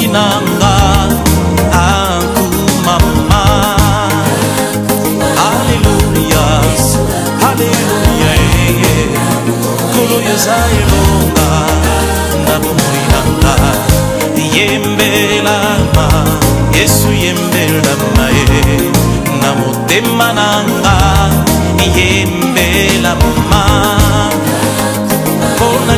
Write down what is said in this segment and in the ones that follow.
nanga akumama. Alléluia, Alléluia, kolo yozailonga nabomoi nanga yembelama Yesu yembelama na motema nanga yembelama pona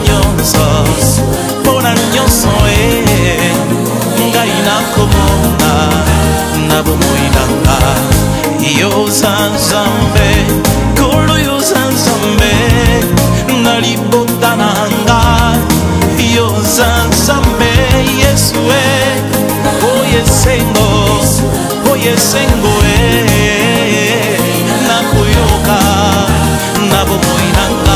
nyonso ngai nakomona nabomoi nanga yoza Nzambe kolo yoza Nzambe na libota nanga yoza Nzambe Yesu oyesengo nakoyoka na bomoi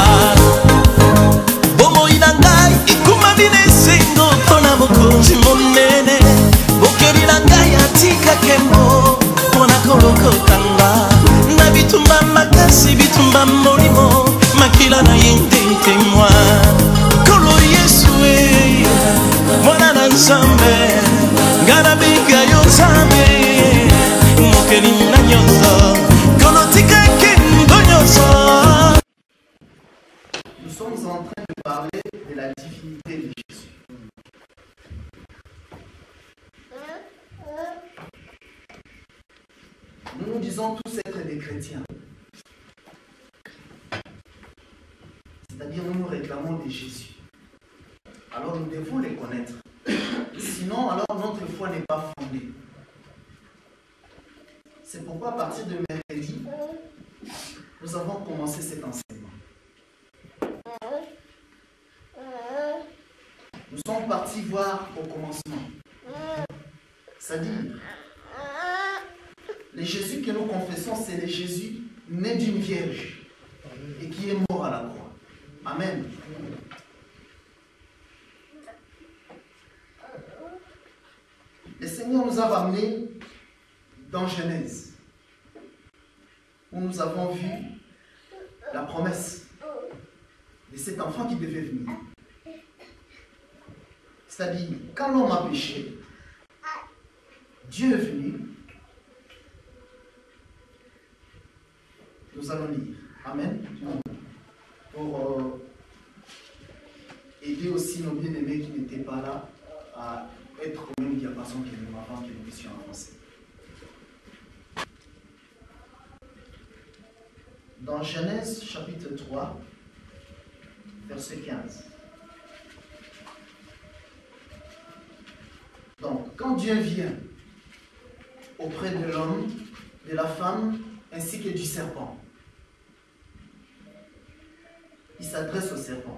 nanga ekuma bina esengo mpona mokonzi monene bokeli na ngai atika kembo mpona kolokotanga na bitumba makasi bitumba molimo makila na ye ntentemwa kolo Yesu mwana na Nzambe ngana bika yo Nzambe mokeli na nyonso kolo tika kembo nyonso. Nous sommes en train de parler de la divinité de Jésus. Nous nous disons tous être des chrétiens. C'est-à-dire nous nous réclamons de Jésus. Alors nous devons les connaître. Sinon, alors notre foi n'est pas fondée. C'est pourquoi à partir de mercredi, nous avons commencé cet enseignement. Nous sommes partis voir au commencement. C'est-à-dire, le Jésus que nous confessons, c'est le Jésus né d'une vierge et qui est mort à la croix. Amen. Le Seigneur nous a ramenés dans Genèse, où nous avons vu la promesse de cet enfant qui devait venir. C'est-à-dire, quand l'homme a péché, Dieu est venu. Nous allons lire. Amen. Pour aider aussi nos bien-aimés qui n'étaient pas là à être au même diapason que nous avant que nous puissions avancer. Dans Genèse chapitre 3, verset 15. Donc, quand Dieu vient auprès de l'homme, de la femme, ainsi que du serpent, il s'adresse au serpent.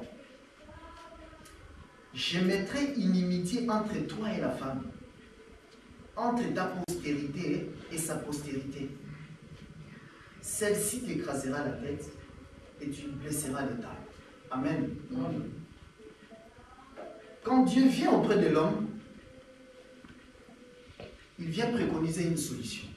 Je mettrai inimitié entre toi et la femme, entre ta postérité et sa postérité. Celle-ci t'écrasera la tête et tu blesseras le talon. Amen. Amen. Quand Dieu vient auprès de l'homme, il vient préconiser une solution.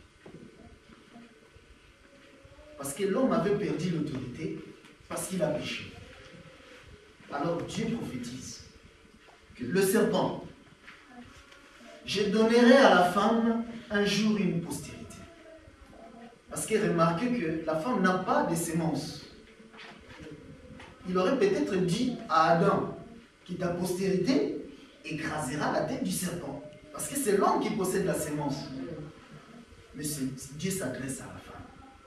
Parce que l'homme avait perdu l'autorité parce qu'il a péché. Alors Dieu prophétise que le serpent, je donnerai à la femme un jour une postérité. Parce que remarquez que la femme n'a pas de sémence. Il aurait peut-être dit à Adam que ta postérité écrasera la tête du serpent. Parce que c'est l'homme qui possède la sémence. Mais Dieu s'adresse à la femme.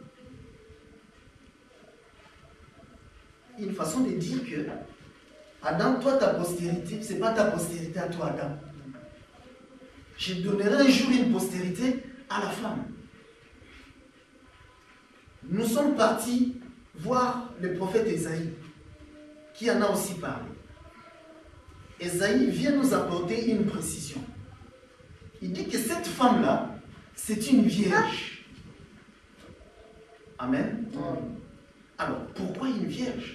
Une façon de dire que Adam, toi ta postérité, ce n'est pas ta postérité à toi Adam. Je donnerai un jour une postérité à la femme. Nous sommes partis voir le prophète Ésaïe, qui en a aussi parlé. Ésaïe vient nous apporter une précision. Il dit que cette femme-là, c'est une vierge. Amen. Alors, pourquoi une vierge?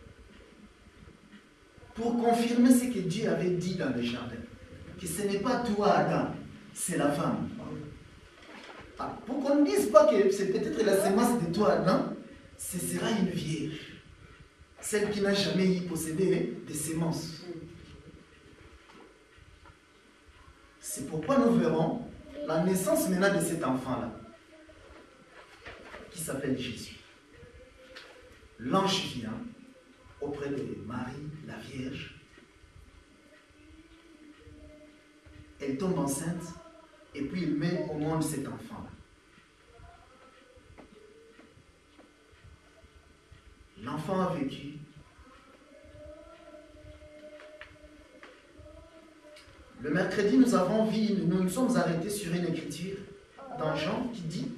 Pour confirmer ce que Dieu avait dit dans le jardin. Que ce n'est pas toi, Adam, c'est la femme. Alors, pour qu'on ne dise pas que c'est peut-être la sémence de toi, Adam, ce sera une vierge. Celle qui n'a jamais possédé des sémences. C'est pourquoi nous verrons la naissance maintenant de cet enfant-là, qui s'appelle Jésus. L'ange vient auprès de Marie, la Vierge. Elle tombe enceinte et puis il met au monde cet enfant-là. L'enfant a vécu. Le mercredi, nous nous sommes arrêtés sur une écriture dans Jean qui dit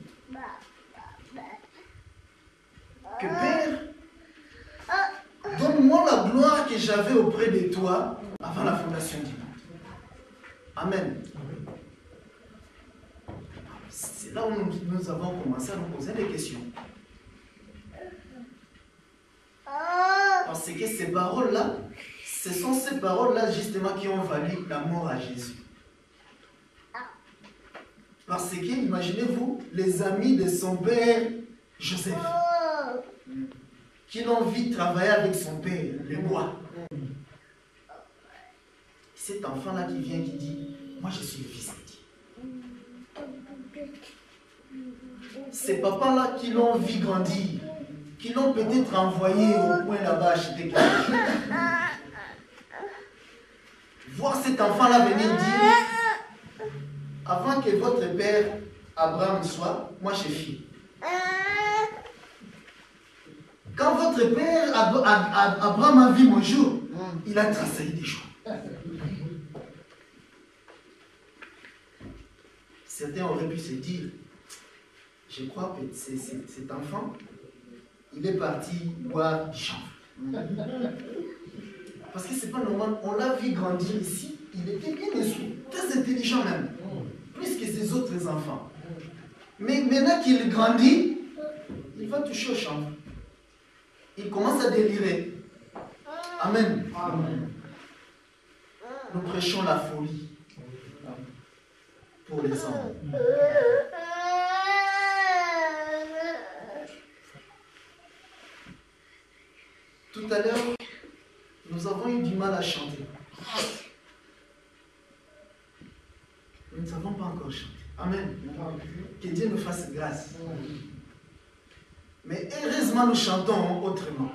que Père, donne-moi la gloire que j'avais auprès de toi avant la fondation du monde. Amen. C'est là où nous avons commencé à nous poser des questions. Parce que ces paroles-là, ce sont ces paroles-là justement qui ont valu la mort à Jésus. Parce que, imaginez-vous, les amis de son père, Joseph, qui l'ont vu travailler avec son père, le bois. Cet enfant-là qui vient, qui dit, moi je suis le fils de Dieu. Ces papas-là qui l'ont vu grandir, qui l'ont peut-être envoyé au coin là-bas acheter quelque chose. Voir cet enfant-là venir dire, avant que votre père Abraham soit, moi je suis. Quand votre père Abraham a vu mon jour, il a tracé des jours. Certains auraient pu se dire, je crois que cet enfant, il est parti boire du chanvre. Parce que c'est pas normal, on l'a vu grandir ici, il était bien instruit, très intelligent même, plus que ses autres enfants. Mais maintenant qu'il grandit, il va toucher au chanvre. Il commence à délirer. Amen. Amen. Nous prêchons la folie pour les hommes. Tout à l'heure, nous avons eu du mal à chanter. Nous ne savons pas encore chanter. Amen. Que Dieu nous fasse grâce. Mais heureusement, nous chantons autrement.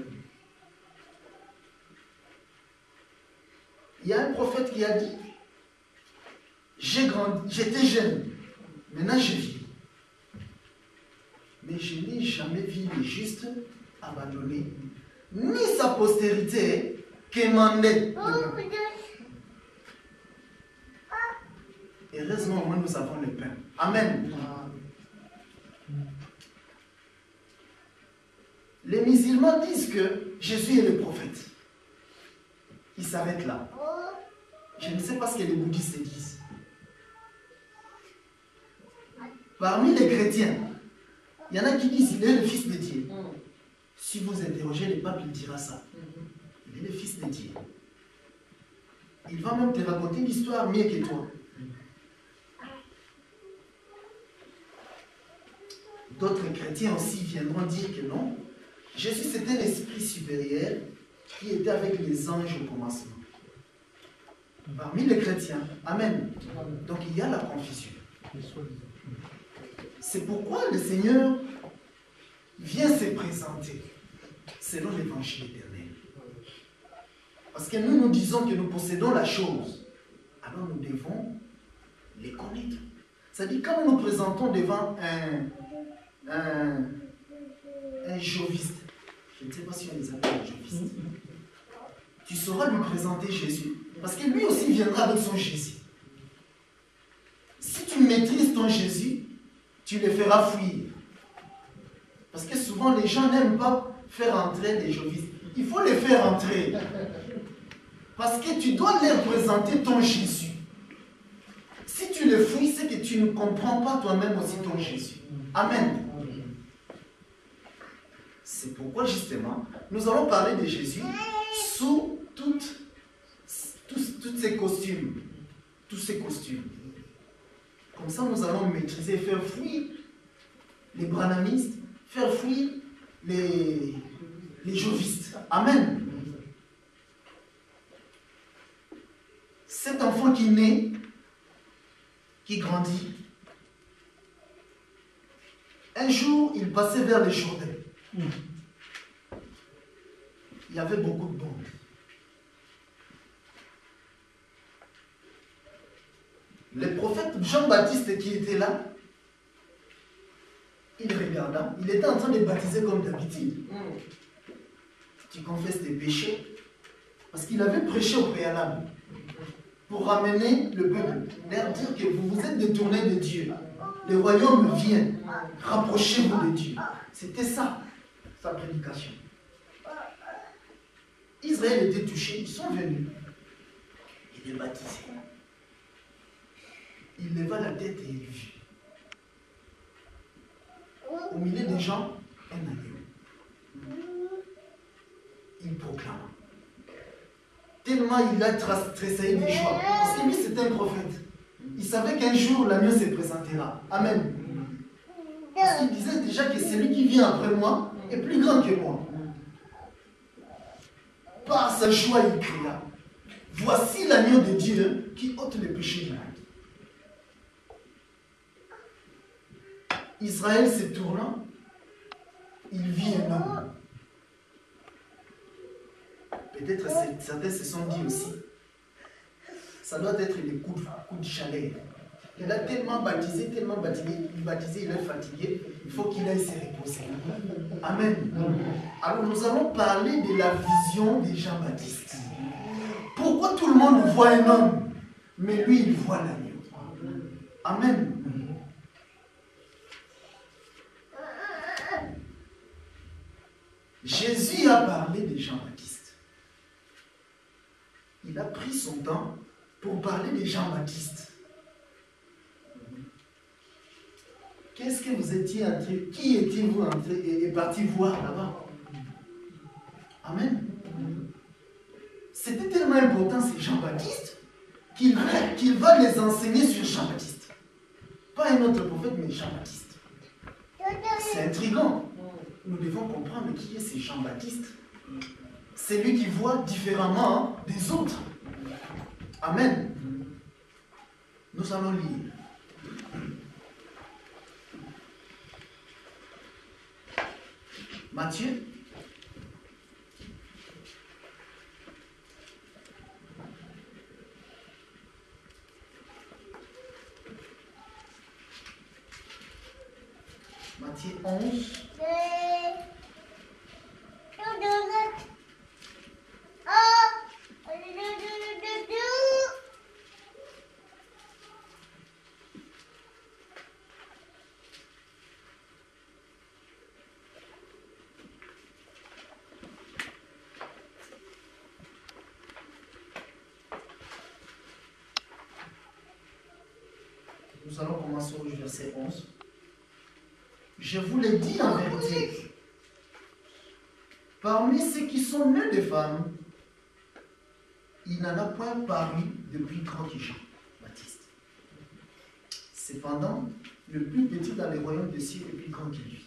Il y a un prophète qui a dit, j'étais jeune, maintenant je vis. Mais je n'ai jamais vu le juste abandonné, ni sa postérité quémander. Heureusement, au moins nous avons le pain. Amen. Les musulmans disent que Jésus est le prophète. Ils s'arrêtent là. Je ne sais pas ce que les bouddhistes disent. Parmi les chrétiens, il y en a qui disent qu'il est le fils de Dieu. Si vous interrogez le pape, il dira ça. Il est le fils de Dieu. Il va même te raconter une histoire mieux que toi. D'autres chrétiens aussi viendront dire que non, Jésus c'était l'esprit supérieur qui était avec les anges au commencement. Parmi les chrétiens, amen. Donc il y a la confusion. C'est pourquoi le Seigneur vient se présenter selon l'évangile éternel. Parce que nous disons que nous possédons la chose, alors nous devons les connaître. C'est-à-dire quand nous nous présentons devant un joviste, je ne sais pas si on les appelle un joviste, tu sauras lui présenter Jésus. Parce que lui aussi viendra avec son Jésus. Si tu maîtrises ton Jésus, tu le feras fuir. Parce que souvent les gens n'aiment pas faire entrer des jovistes. Il faut les faire entrer. Parce que tu dois leur présenter ton Jésus. Si tu le fuis, c'est que tu ne comprends pas toi-même aussi ton Jésus. Amen. C'est pourquoi justement, nous allons parler de Jésus sous tous ces costumes. Tous ces costumes. Comme ça, nous allons maîtriser, faire fuir les branhamistes, faire fuir les jovistes. Amen. Cet enfant qui naît, qui grandit. Un jour, il passait vers le Jourdain. Il y avait beaucoup de bombes. Le prophète Jean-Baptiste qui était là, il regarda, il était en train de baptiser comme d'habitude. Tu confesses tes péchés, parce qu'il avait prêché au préalable pour ramener le peuple, leur dire que vous vous êtes détournés de Dieu. Le royaume vient, rapprochez-vous de Dieu. C'était ça, sa prédication. Israël était touché, ils sont venus. Il est baptisé. Il leva la tête et il vit. Au milieu des gens, un agneau. Il proclame. Tellement il a tressailli de joie. Parce que lui, c'était un prophète. Il savait qu'un jour, l'agneau se présentera. Amen. Parce qu'il disait déjà que celui qui vient après moi est plus grand que moi. Par sa joie, il cria. Voici l'agneau de Dieu qui ôte les péchés du monde. Israël se tournant, il vit un homme. Peut-être certains se sont dit aussi, ça doit être les coups de chaleur. Il a tellement baptisé, il est fatigué, il faut qu'il aille se reposer. Amen. Alors nous allons parler de la vision de Jean-Baptiste. Pourquoi tout le monde voit un homme, mais lui il voit l'agneau? Amen. Jésus a parlé de Jean-Baptiste. Il a pris son temps pour parler de Jean-Baptiste. Qu'est-ce que vous étiez entré, qui étiez-vous entré et parti voir là-bas? Amen. C'était tellement important, c'est Jean-Baptiste, qu'il va les enseigner sur Jean-Baptiste. Pas un autre prophète, mais Jean-Baptiste. C'est intriguant. Nous devons comprendre qui est ce Jean-Baptiste. C'est lui qui voit différemment des autres. Amen. Nous allons lire. Matthieu. Matthieu 11. Nous allons commencer au verset 11. Je vous l'ai dit en vérité, parmi ceux qui sont nés de femmes, il n'en a point paru de plus grand que Jean-Baptiste. Cependant, le plus petit dans les royaumes des cieux est plus grand que lui.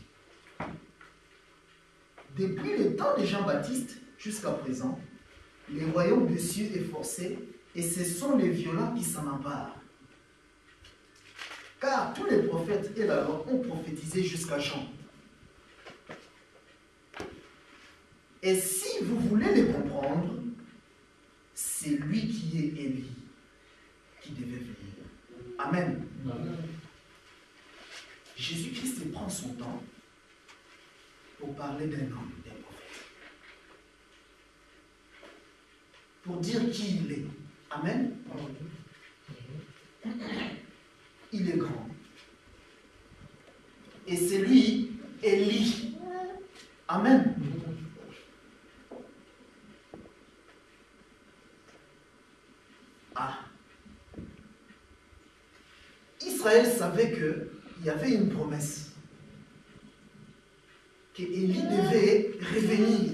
Depuis le temps de Jean-Baptiste jusqu'à présent, les royaumes des cieux est forcé et ce sont les violents qui s'en emparent. Car tous les prophètes et la loi ont prophétisé jusqu'à Jean. Et si vous voulez les comprendre, c'est lui qui est Élie, qui devait venir. Amen. Amen. Jésus-Christ prend son temps pour parler d'un homme, d'un prophète. Pour dire qui il est. Amen. Il est grand. Et c'est lui, Élie. Amen. Ah. Israël savait qu'il y avait une promesse. Qu'Élie devait revenir.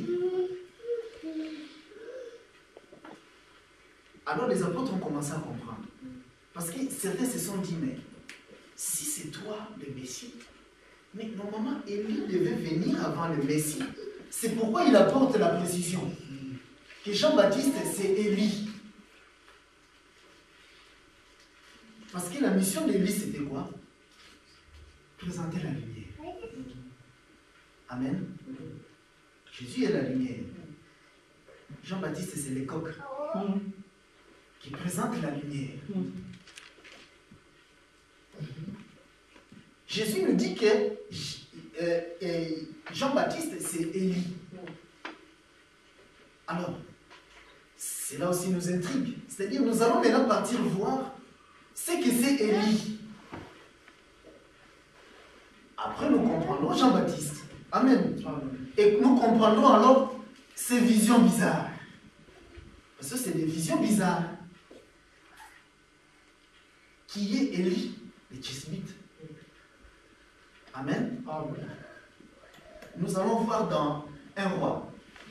Alors les apôtres ont commencé à comprendre. Parce que certains se sont dit, mais si c'est toi le Messie, mais normalement Élie devait venir avant le Messie. C'est pourquoi il apporte la précision. Que Jean-Baptiste, c'est Élie. Parce que la mission d'Élie, c'était quoi? Présenter la lumière. Amen. Jésus est la lumière. Jean-Baptiste, c'est les coqs qui présentent la lumière. Jésus nous dit que Jean-Baptiste, c'est Élie. Alors, c'est là aussi nous intrigue. C'est-à-dire, nous allons maintenant partir voir ce que c'est Élie. Après, nous comprendrons Jean-Baptiste. Amen. Et nous comprendrons alors ces visions bizarres. Parce que c'est des visions bizarres. Qui est Élie, les Tishbites. Amen. Nous allons voir dans un roi.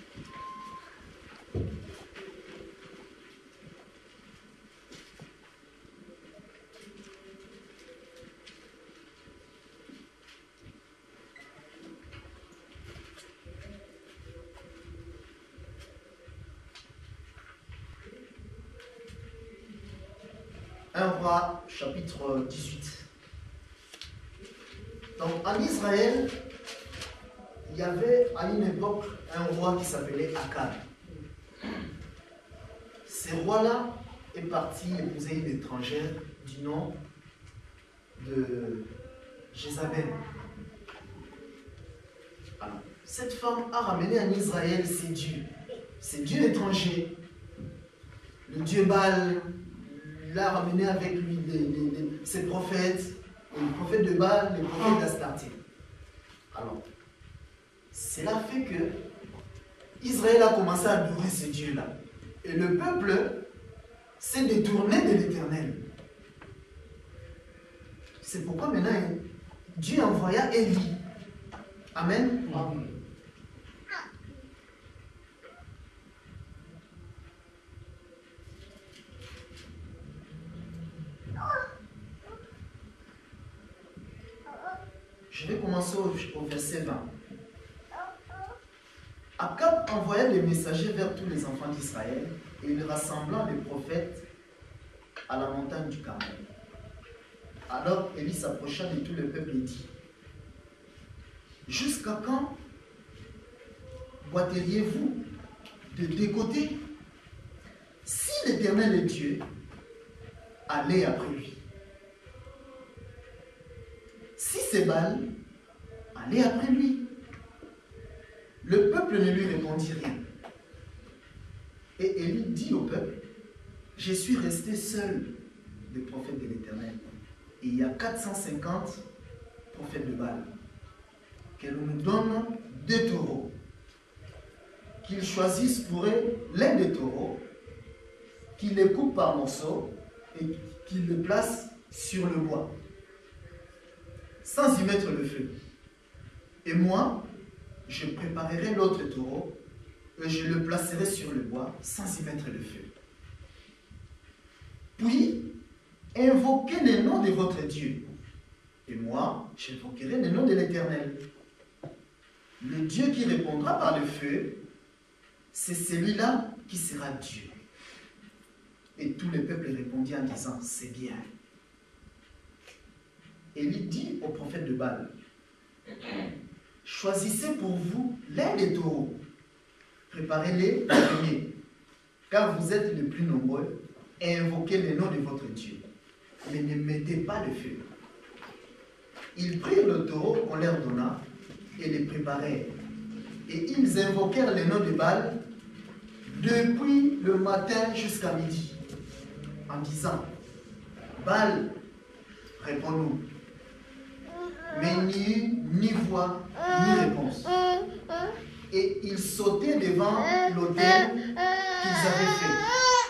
Un roi, chapitre 18. Donc en Israël, il y avait à une époque un roi qui s'appelait Akab. Ce roi-là est parti épouser une étrangère du nom de Jézabel. Alors, cette femme a ramené en Israël ses dieux. Ses dieux étrangers. Le dieu Baal l'a ramené avec lui ses prophètes, les prophètes de Baal, les prophètes d'Astarté. Alors, cela fait que Israël a commencé à adorer ces dieux-là. Et le peuple s'est détourné de l'Éternel. C'est pourquoi maintenant Dieu envoya Élie. Amen. Amen. Je vais commencer au verset 20. Akab envoya des messagers vers tous les enfants d'Israël et il rassembla les prophètes à la montagne du Carmel. Alors Élie s'approcha de tout le peuple et dit: jusqu'à quand boiteriez-vous de décoter? Si l'Éternel est Dieu, allez après lui. Si c'est Baal, allez après lui. Le peuple ne lui répondit rien. Et Élie dit au peuple: je suis resté seul des prophètes de l'Éternel. Et il y a 450 prophètes de Baal. Qu'elle nous donne 2 taureaux. Qu'ils choisissent pour eux l'un des taureaux, qu'ils les coupent par morceaux et qu'ils le placent sur le bois, sans y mettre le feu. Et moi, je préparerai l'autre taureau et je le placerai sur le bois, sans y mettre le feu. Puis, invoquez le nom de votre Dieu. Et moi, j'invoquerai le nom de l'Éternel. Le Dieu qui répondra par le feu, c'est celui-là qui sera Dieu. Et tout le peuple répondit en disant: c'est bien. Élie dit au prophète de Baal: choisissez pour vous l'un des taureaux, préparez-les premiers, car vous êtes les plus nombreux, et invoquez le nom de votre Dieu, mais ne mettez pas le feu. Ils prirent le taureau qu'on leur donna et les préparèrent, et ils invoquèrent le nom de Baal depuis le matin jusqu'à midi, en disant: Baal, réponds-nous. Mais ni eut ni voix, ni réponse. Et ils sautaient devant l'autel qu'ils avaient fait.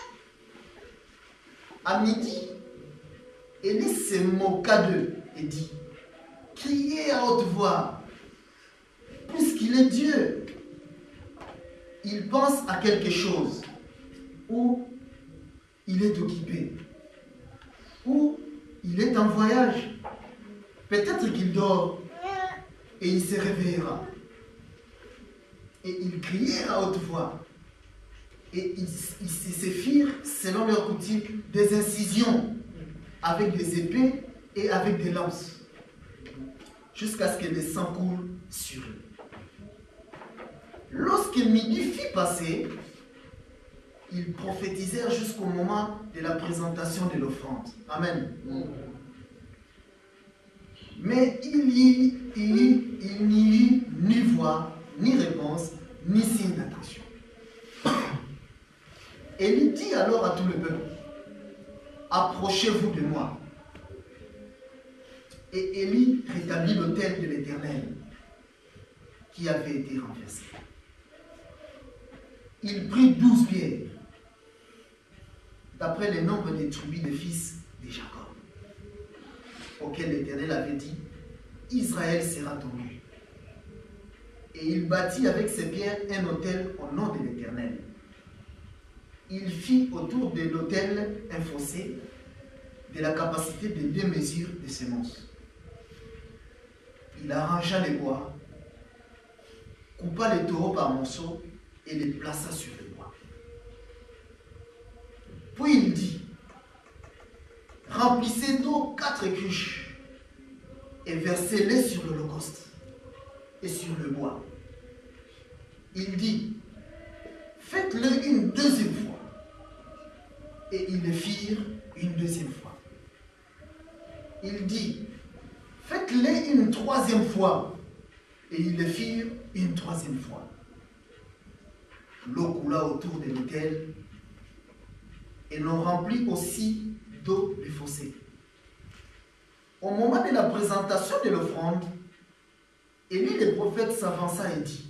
À midi, Élie se moqua d'eux et dit: criez à haute voix, puisqu'il est Dieu. Il pense à quelque chose, ou il est occupé, ou il est en voyage. Peut-être qu'il dort et il se réveillera. Et ils criaient à haute voix. Et ils se firent, selon leur coutume, des incisions avec des épées et avec des lances, jusqu'à ce que le sang coule sur eux. Lorsque midi fut passé, ils prophétisèrent jusqu'au moment de la présentation de l'offrande. Amen. Mais il n'y eut ni voix, ni réponse, ni signe d'attention. Élie dit alors à tout le peuple, approchez-vous de moi. Et Élie rétablit l'autel de l'Éternel qui avait été renversé. Il prit 12 pierres, d'après le nombre des tribus des fils de Jacob, auquel l'Éternel avait dit, Israël sera ton nom. Et il bâtit avec ces pierres un autel au nom de l'Éternel. Il fit autour de l'autel un fossé de la capacité de 2 mesures de semences. Il arrangea les bois, coupa les taureaux par morceaux et les plaça sur le bois. Puis il dit, remplissez d'eau 4 cruches et versez-les sur l'holocauste et sur le bois. Il dit, faites-le une deuxième fois. Et ils le firent une deuxième fois. Il dit, faites-le une troisième fois. Et ils le firent une troisième fois. L'eau coula autour de l'autel et l'on remplit aussi d'eau le fossé. Au moment de la présentation de l'offrande, Élie le prophète s'avança et dit,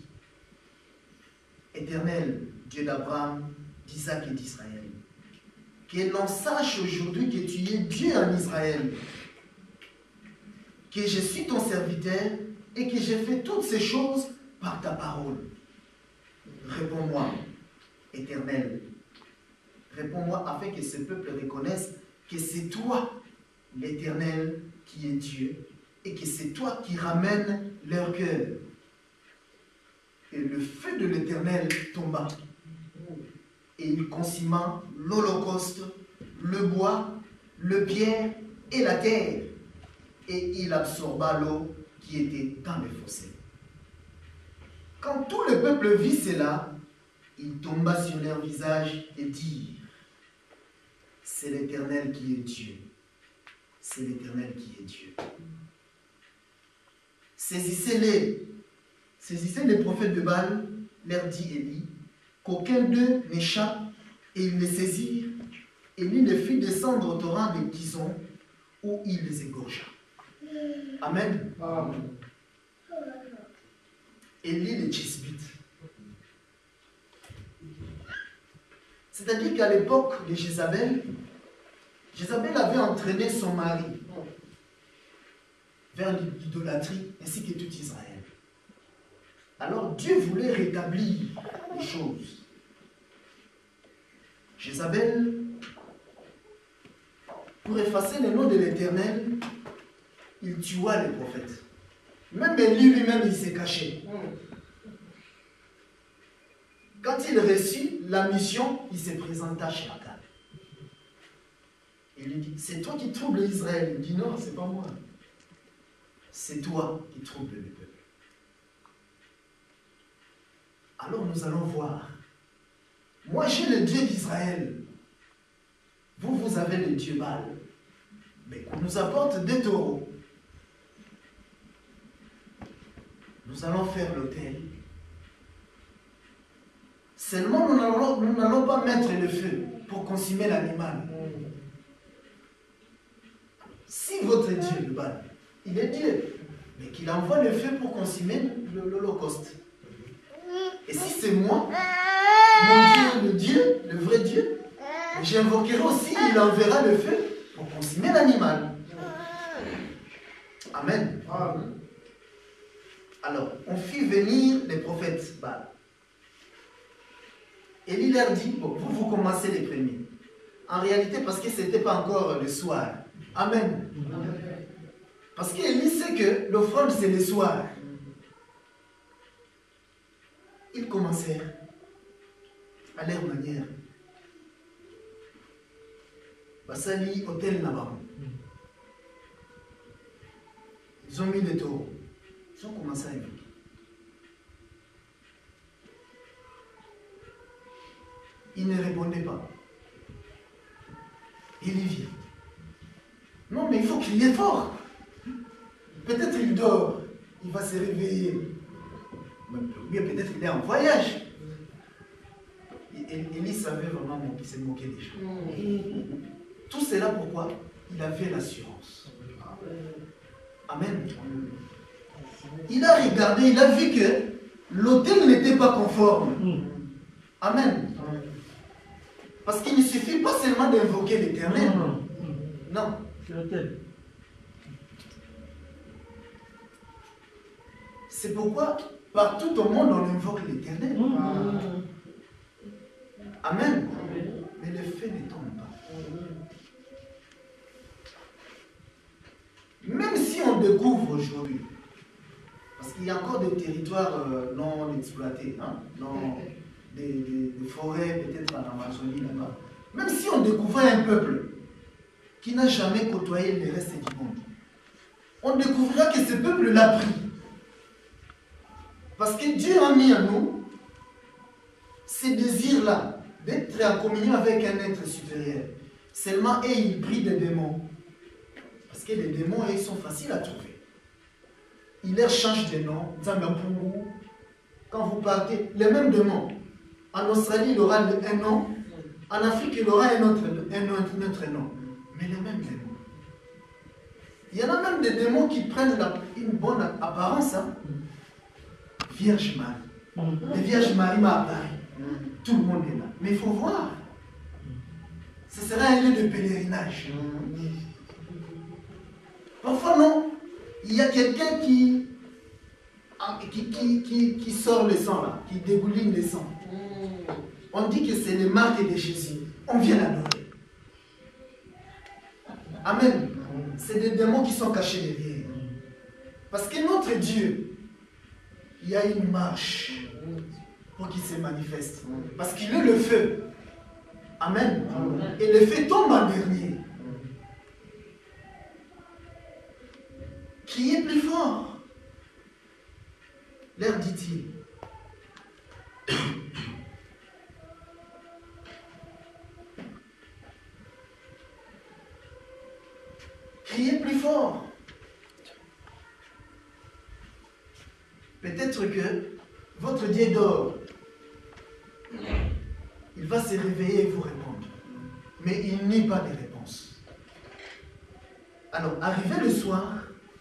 Éternel, Dieu d'Abraham, d'Isaac et d'Israël, que l'on sache aujourd'hui que tu es Dieu en Israël, que je suis ton serviteur et que j'ai fait toutes ces choses par ta parole. Réponds-moi, Éternel. Réponds-moi afin que ce peuple reconnaisse que c'est toi, l'Éternel, qui est Dieu, et que c'est toi qui ramènes leur cœur. Et le feu de l'Éternel tomba, et il consuma l'holocauste, le bois, le pierre et la terre, et il absorba l'eau qui était dans le fossé. Quand tout le peuple vit cela, il tomba sur leur visage et dit, c'est l'Éternel qui est Dieu. C'est l'Éternel qui est Dieu. Saisissez-les. Saisissez les prophètes de Baal, leur dit Élie, qu'aucun d'eux n'échappe, et ils les saisirent. Élie les fit descendre au torrent de Kison, où il les égorgea. Amen. Amen. Élie les Tishbite. C'est-à-dire qu'à l'époque de Jézabel, Jézabel avait entraîné son mari vers l'idolâtrie ainsi que tout Israël. Alors Dieu voulait rétablir les choses. Jézabel, pour effacer le nom de l'Éternel, il tua les prophètes. Même Élie lui-même, il s'est caché. Quand il reçut la mission, il se présenta chez Akab. Il lui dit, c'est toi qui troubles Israël. Il dit, non, c'est pas moi. C'est toi qui troubles le peuple. Alors nous allons voir. Moi, j'ai le Dieu d'Israël. Vous, vous avez le Dieu Baal. Mais qu'on nous apporte des taureaux. Nous allons faire l'autel. Seulement, nous n'allons pas mettre le feu pour consumer l'animal. Si votre Dieu, le Baal, il est Dieu, mais qu'il envoie le feu pour consumer l'holocauste. Et si c'est moi, mon Dieu, le Dieu, le vrai Dieu, j'invoquerai aussi, il enverra le feu pour consumer l'animal. Amen. Amen. Alors, on fit venir les prophètes Baal. Élie leur dit, bon, vous commencez les premiers. En réalité, parce que ce n'était pas encore le soir. Amen. Amen. Parce qu'Élie sait que l'offrande, c'est le soir. Ils commencèrent à leur manière. Basali hôtel là-bas. Ils ont mis des taureaux. Ils ont commencé à évoquer. Il ne répondait pas. Il y vient. Non, mais il faut crier fort. Peut-être il dort. Il va se réveiller. Ou bien peut-être il est en voyage. Élie savait vraiment qu'il s'est moqué des gens. Tout cela pourquoi? Il avait l'assurance. Amen. Il a regardé, il a vu que l'autel n'était pas conforme. Amen. Parce qu'il ne suffit pas seulement d'invoquer l'Éternel. Non. C'est pourquoi partout au monde on invoque l'Éternel. Amen. Mais le feu ne tombe pas. Même si on découvre aujourd'hui, parce qu'il y a encore des territoires non exploités, hein, des forêts peut-être en Amazonie là-bas, même si on découvrait un peuple qui n'a jamais côtoyé le reste du monde, on découvrira que ce peuple l'a pris. Parce que Dieu a mis en nous ces désirs-là, d'être en communion avec un être supérieur. Seulement, et il prie des démons. Parce que les démons, ils sont faciles à trouver. Ils leur changent de nom. Zambapungu. Quand vous partez, les mêmes démons. En Australie, il aura un nom. En Afrique, il aura un autre nom. Mais les mêmes démons. Il y en a même des démons qui prennent une bonne apparence. Hein? Vierge Marie. Les Vierge Marie m'a apparu. Tout le monde est là. Mais il faut voir. Ce sera un lieu de pèlerinage. Parfois, non. Il y a quelqu'un qui sort le sang, là, qui dégouline le sang. On dit que c'est les marques de Jésus. On vient l'adorer. Amen. C'est des démons qui sont cachés derrière. Parce que notre Dieu, il y a une marche pour qu'il se manifeste. Parce qu'il est le feu. Amen. Et le feu tombe en dernier. Criez plus fort. Leur dit-il. Criez plus fort. Peut-être que votre Dieu dort. Il va se réveiller et vous répondre. Mais il n'y a pas de réponse. Alors, arrivé le soir,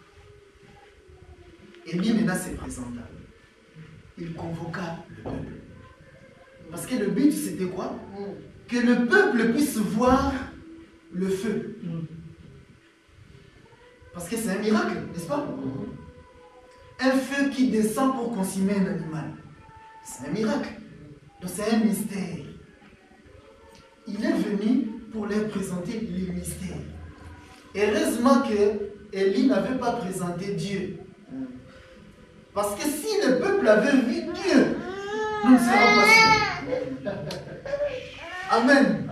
Élie maintenant se présenta. Il convoqua le peuple. Parce que le but c'était quoi? Que le peuple puisse voir le feu. Parce que c'est un miracle, n'est-ce pas? Un feu qui descend pour consumer un animal. C'est un miracle. Donc c'est un mystère. Il est venu pour leur présenter le mystère. Heureusement que Élie n'avait pas présenté Dieu. Parce que si le peuple avait vu Dieu, nous ne serions pas sûrs. Amen.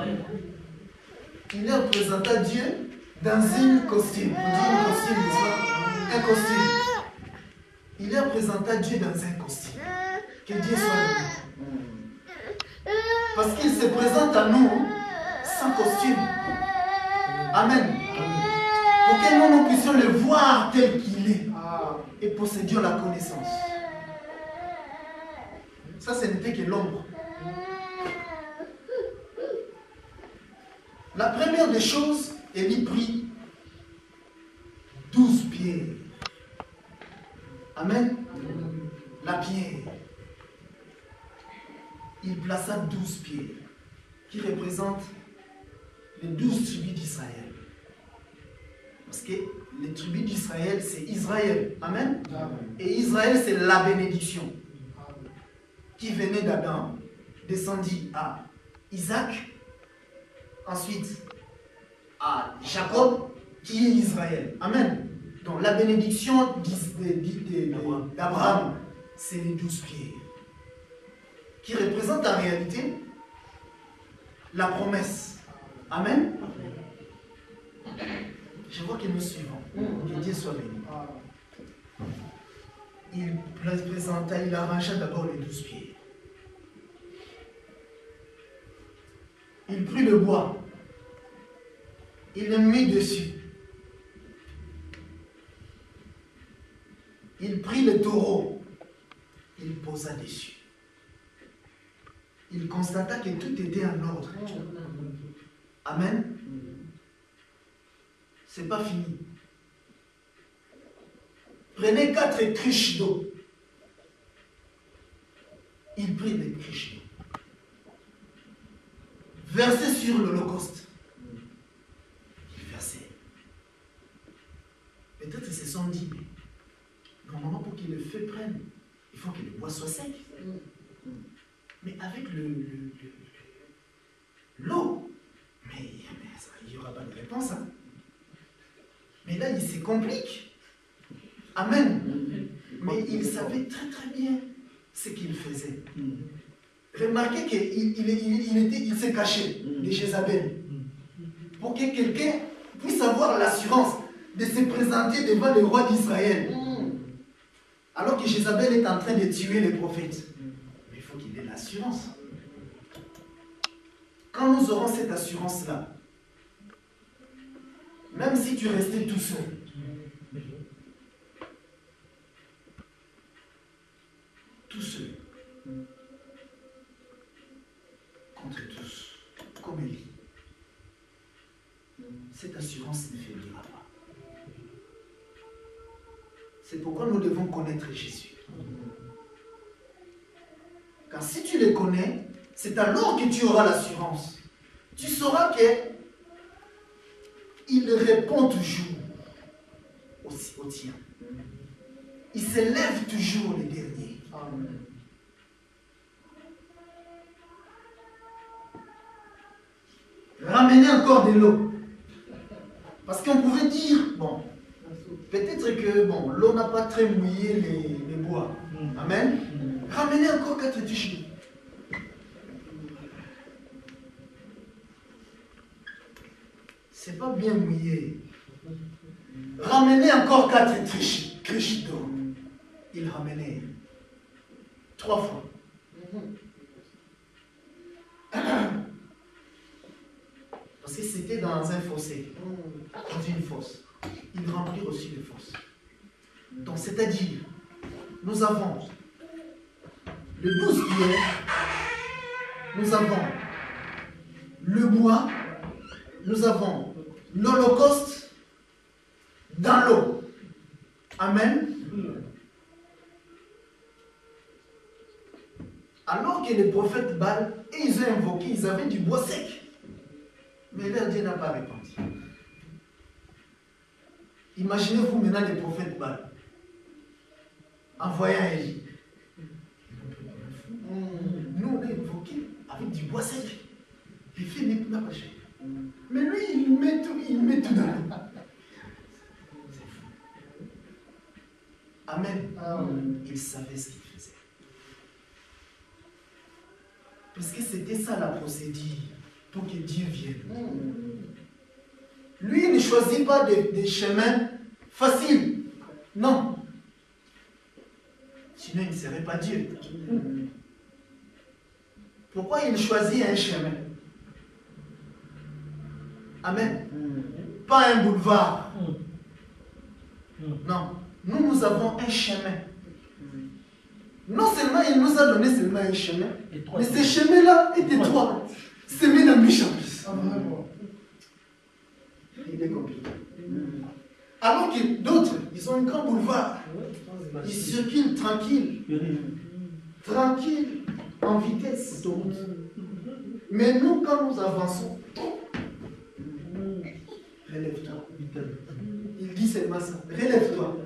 Il leur présenta Dieu dans une costume. On dit une costume, n'est-ce pas? Un costume. Il leur présenta Dieu dans un costume. Que Dieu soit loué. Parce qu'il se présente à nous sans costume. Amen. Pour que nous puissions le voir tel qu'il est. Et possédions la connaissance. Ça, ce n'était que l'ombre. La première des choses, Élie prit 12 pierres. Amen. La pierre. Il plaça 12 pierres qui représentent les 12 tribus d'Israël. Parce que les tribus d'Israël, c'est Israël. Amen. Et Israël, c'est la bénédiction qui venait d'Adam, descendit à Isaac, ensuite à Jacob, qui est Israël. Amen. Donc la bénédiction d'Abraham, c'est les 12 pierres, qui représentent en réalité la promesse. Amen. Je vois que nous suivons. Que Dieu soit béni. Il présenta, il arrangea d'abord les 12 pieds. Il prit le bois. Il le mit dessus. Il prit le taureau. Il posa dessus. Il constata que tout était en ordre. Amen. C'est pas fini. Prenez 4 cruches d'eau. Il prit des cruches d'eau. Versez sur l'Holocauste. Il versait. Peut-être ils se sont dit, mais normalement pour qu'il le feu prenne, il faut que le bois soit sec. Mais avec l'eau, mais il n'y aura pas de réponse. Hein. Mais là, il se complique. Amen. Mais il savait très très bien ce qu'il faisait. Remarquez qu'il s'est caché de Jézabel pour que quelqu'un puisse avoir l'assurance de se présenter devant le roi d'Israël. Alors que Jézabel est en train de tuer les prophètes. Mais il faut qu'il ait l'assurance. Quand nous aurons cette assurance-là, même si tu restais tout seul, tout seul, contre tous, comme Élie, cette assurance ne faiblira pas. C'est pourquoi nous devons connaître Jésus. Car si tu le connais, c'est alors que tu auras l'assurance. Tu sauras qu'il répond toujours au tien. Il se lève toujours le dernier. Amen. Ramenez encore de l'eau. Parce qu'on pouvait dire, bon, peut-être que bon, l'eau n'a pas très mouillé les bois. Amen. Ramenez encore 4 tiges d'eau. C'est pas bien mouillé. Ramenez encore 4 triches d'eau. Il ramenait 3 fois. Parce que c'était dans un fossé, dans une fosse. Il remplit aussi les fosses. Donc, c'est-à-dire, nous avons le 12 pieds, nous avons le bois, nous avons l'Holocauste dans l'eau. Amen. Alors que les prophètes Baal, ils ont invoqué, ils avaient du bois sec. Mais leur Dieu n'a pas répondu. Imaginez-vous maintenant les prophètes Baal envoyant Élie. Nous, on a invoqué avec du bois sec. Il fait n'a pas cher. Mais lui, il met tout dans l'eau. C'est fou. Amen. Il savait ce qu'il faisait. Parce que c'était ça la procédure pour que Dieu vienne. Lui, il ne choisit pas des chemins faciles. Non. Sinon, il ne serait pas Dieu. Pourquoi il choisit un chemin? Amen. Pas un boulevard. Non. Nous avons un chemin. Non seulement il nous a donné seulement un chemin, mais ce chemin-là est étroit. C'est mis dans méchant. Il est compliqué. Alors que d'autres, ils ont un grand boulevard. Ils circulent tranquille. Tranquille, en vitesse. Mais nous, quand nous avançons, relève-toi. Il dit seulement ça. Relève-toi.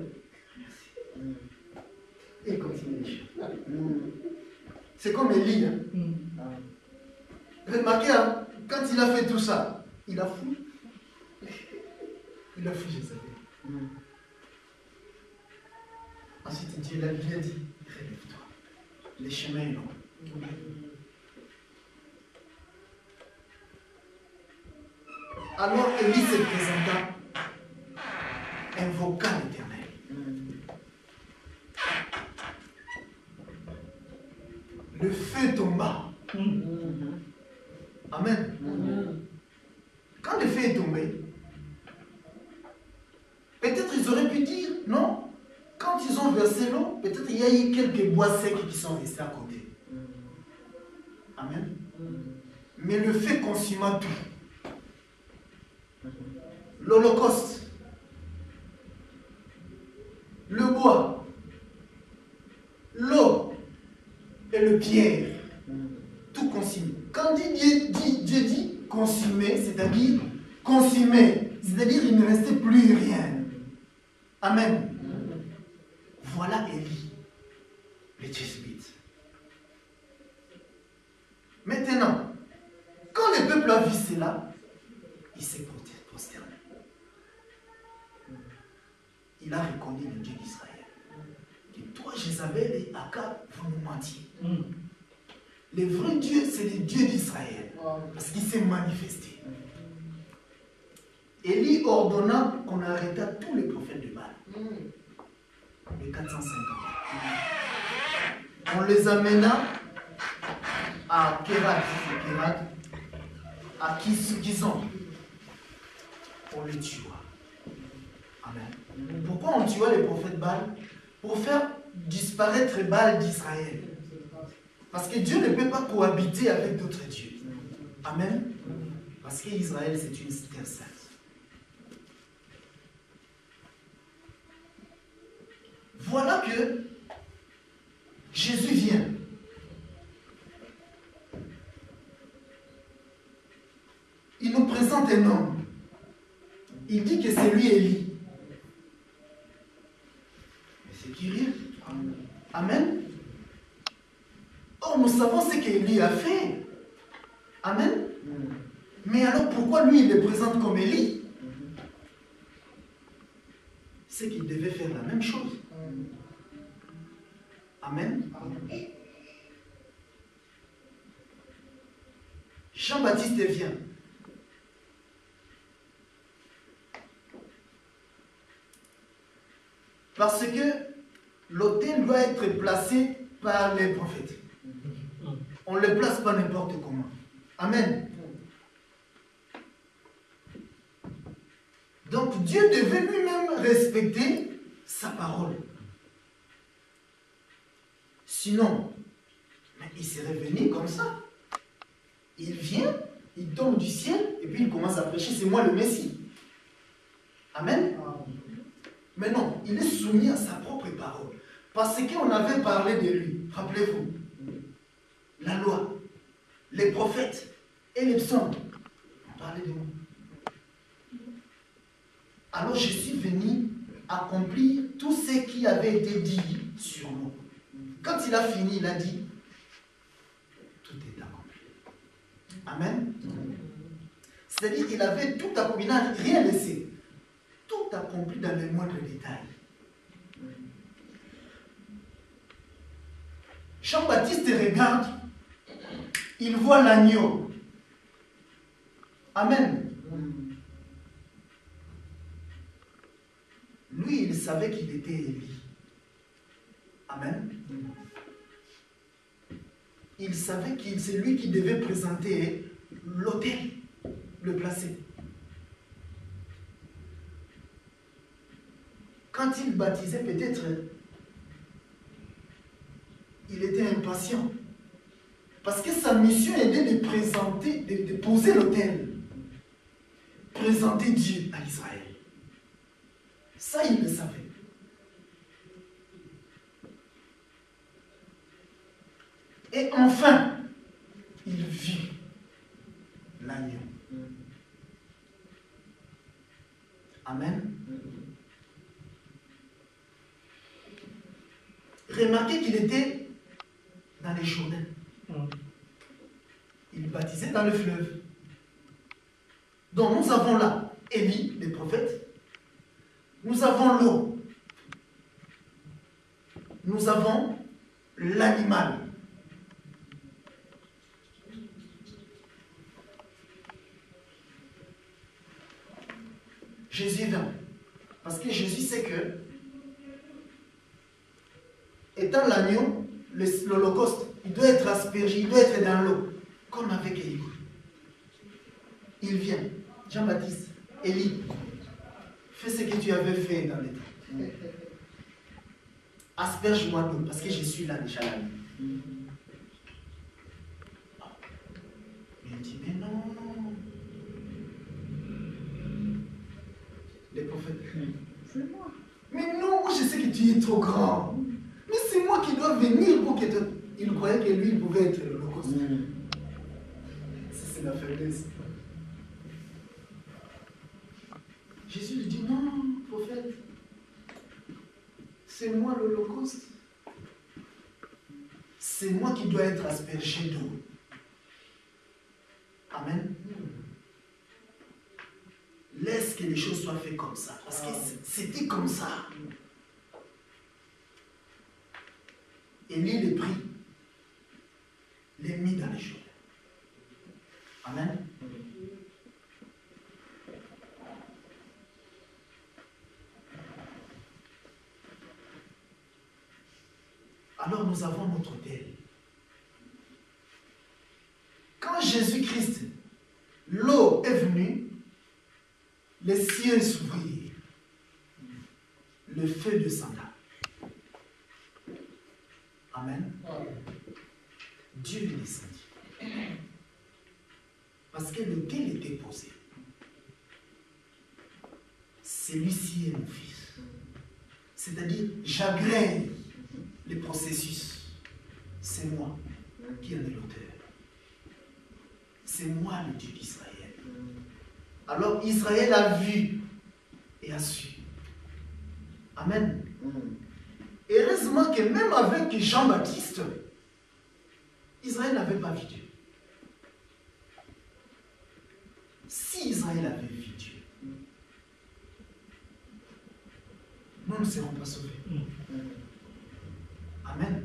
Et continue les choses. C'est comme Élie. Remarquez, hein, quand il a fait tout ça, il a fui. Il a fui Jézabel. Ensuite, Dieu l'a bien dit, relève-toi. Les chemins est long. Alors Élie se présenta, invoqua l'Éternel. Le feu tomba. Amen. Quand le feu est tombé, peut-être ils auraient pu dire, non, quand ils ont versé l'eau, peut-être il y a eu quelques bois secs qui sont restés à côté. Amen. Mais le feu consuma tout. L'Holocauste, le bois, l'eau et le pierre, tout consumé. Quand Dieu dit consumer, c'est-à-dire consumer, c'est-à-dire il ne restait plus rien. Amen. Voilà Élie, le Tishbite. Maintenant, quand le peuple a vu cela, il s'est prosterné. Il a reconnu le Dieu d'Israël. Et toi, Jézabel et Akab, vous nous mentiez. Le vrai Dieu, c'est le Dieu d'Israël. Parce qu'il s'est manifesté. Élie ordonna qu'on arrêta tous les prophètes de Baal. Les 450. On les amena à Kérat, à Kizon. On les tua. Amen. Pourquoi on tua les prophètes Baal? Pour faire disparaître Baal d'Israël. Parce que Dieu ne peut pas cohabiter avec d'autres dieux. Amen. Parce qu'Israël, c'est une terre sainte. Voilà que Jésus vient. Il nous présente un homme. Il dit que c'est lui Élie. Mais c'est qui rire? Amen. Or, nous savons ce qu'Élie a fait. Amen. Mais alors, pourquoi lui, il le présente comme Élie? C'est qu'il devait faire la même chose. Amen. Jean-Baptiste vient. Parce que l'autel doit être placé par les prophètes. On ne le place pas n'importe comment. Amen. Donc Dieu devait lui-même respecter sa parole. Sinon, mais il serait venu comme ça. Il vient, il tombe du ciel, et puis il commence à prêcher, c'est moi le Messie. Amen. Mais non, il est soumis à sa propre parole. Parce qu'on avait parlé de lui, rappelez-vous, la loi, les prophètes et les psaumes. On parlait de moi. Alors je suis venu accomplir tout ce qui avait été dit sur nous. Quand il a fini, il a dit, tout est accompli. Amen. C'est-à-dire qu'il avait tout accompli, il n'a rien laissé. Tout accompli dans les moindres détails. Jean-Baptiste regarde, il voit l'agneau. Amen. Lui, il savait qu'il était Élie. Amen. Il savait que c'est lui qui devait présenter l'autel, le placer. Quand il baptisait, peut-être, il était impatient. Parce que sa mission était de présenter, de poser l'autel. Présenter Dieu à Israël. Ça, il le savait. Et enfin, il vit l'agneau. Amen. Remarquez qu'il était dans les Jourdains. Il baptisait dans le fleuve. Donc nous avons là Élie, les prophètes. Nous avons l'eau. Nous avons l'animal. Jésus vint. Parce que Jésus sait que, étant l'agneau, l'holocauste, il doit être aspergé, il doit être dans l'eau, comme avec Élie. Il vient, Jean-Baptiste, Élie, fais ce que tu avais fait dans les temps. Asperge-moi d'eau, parce que je suis là déjà là. Mais il dit, mais non. Les prophètes, c'est moi. Mais non, je sais que tu es trop grand. Mais c'est moi qui dois venir pour que te... Il croyait que lui, il pouvait être l'holocauste. Ça, c'est la faiblesse. Jésus lui dit, non, prophète, c'est moi l'holocauste. C'est moi qui dois être aspergé d'eau. Amen. Laisse que les choses soient faites comme ça. Parce que c'était comme ça. Élie les prit, les mit dans les choses. Amen. Alors nous avons notre autel. Quand Jésus-Christ, l'eau est venue, les cieux s'ouvrirent. Le feu descenda. Amen. Dieu est descendu. Parce que l'autel était posé. Celui-ci est mon fils. C'est-à-dire, j'agrée les processus. C'est moi qui en ai l'auteur. C'est moi le Dieu d'Israël. Alors Israël a vu et a su. Amen. Heureusement que même avec Jean-Baptiste, Israël n'avait pas vu Dieu. Si Israël avait vu Dieu, nous ne serons pas sauvés. Amen.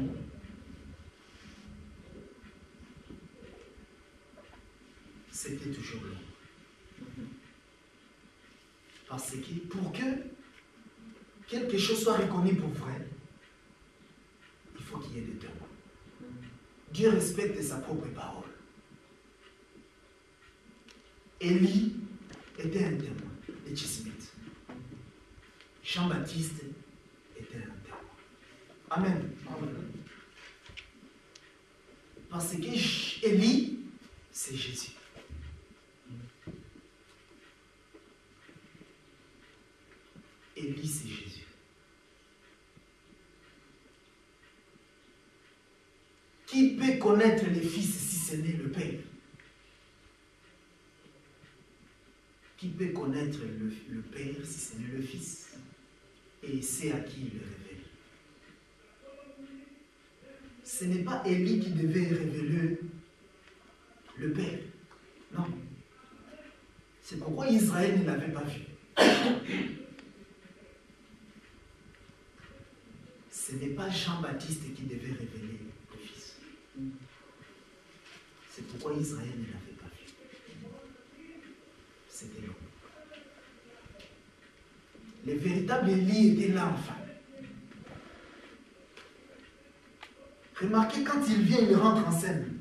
C'était toujours long. Parce que pour que quelque chose soit reconnu pour vrai, il faut qu'il y ait des témoins. Dieu respecte sa propre parole. Élie était un témoin des Tchismites. Jean-Baptiste était un témoin. Amen. Parce que Élie, c'est Jésus. Élie, c'est Jésus. Qui peut connaître les fils si ce n'est le Père? Qui peut connaître le Père si ce n'est le Fils? Et c'est à qui il le révèle. Ce n'est pas Élie qui devait révéler le Père. Non. C'est pourquoi Israël ne l'avait pas vu. Ce n'est pas Jean-Baptiste qui devait révéler le Fils. C'est pourquoi Israël ne l'avait pas vu. C'était long. Le véritable Élie était là enfin. Remarquez, quand il vient, il rentre en scène.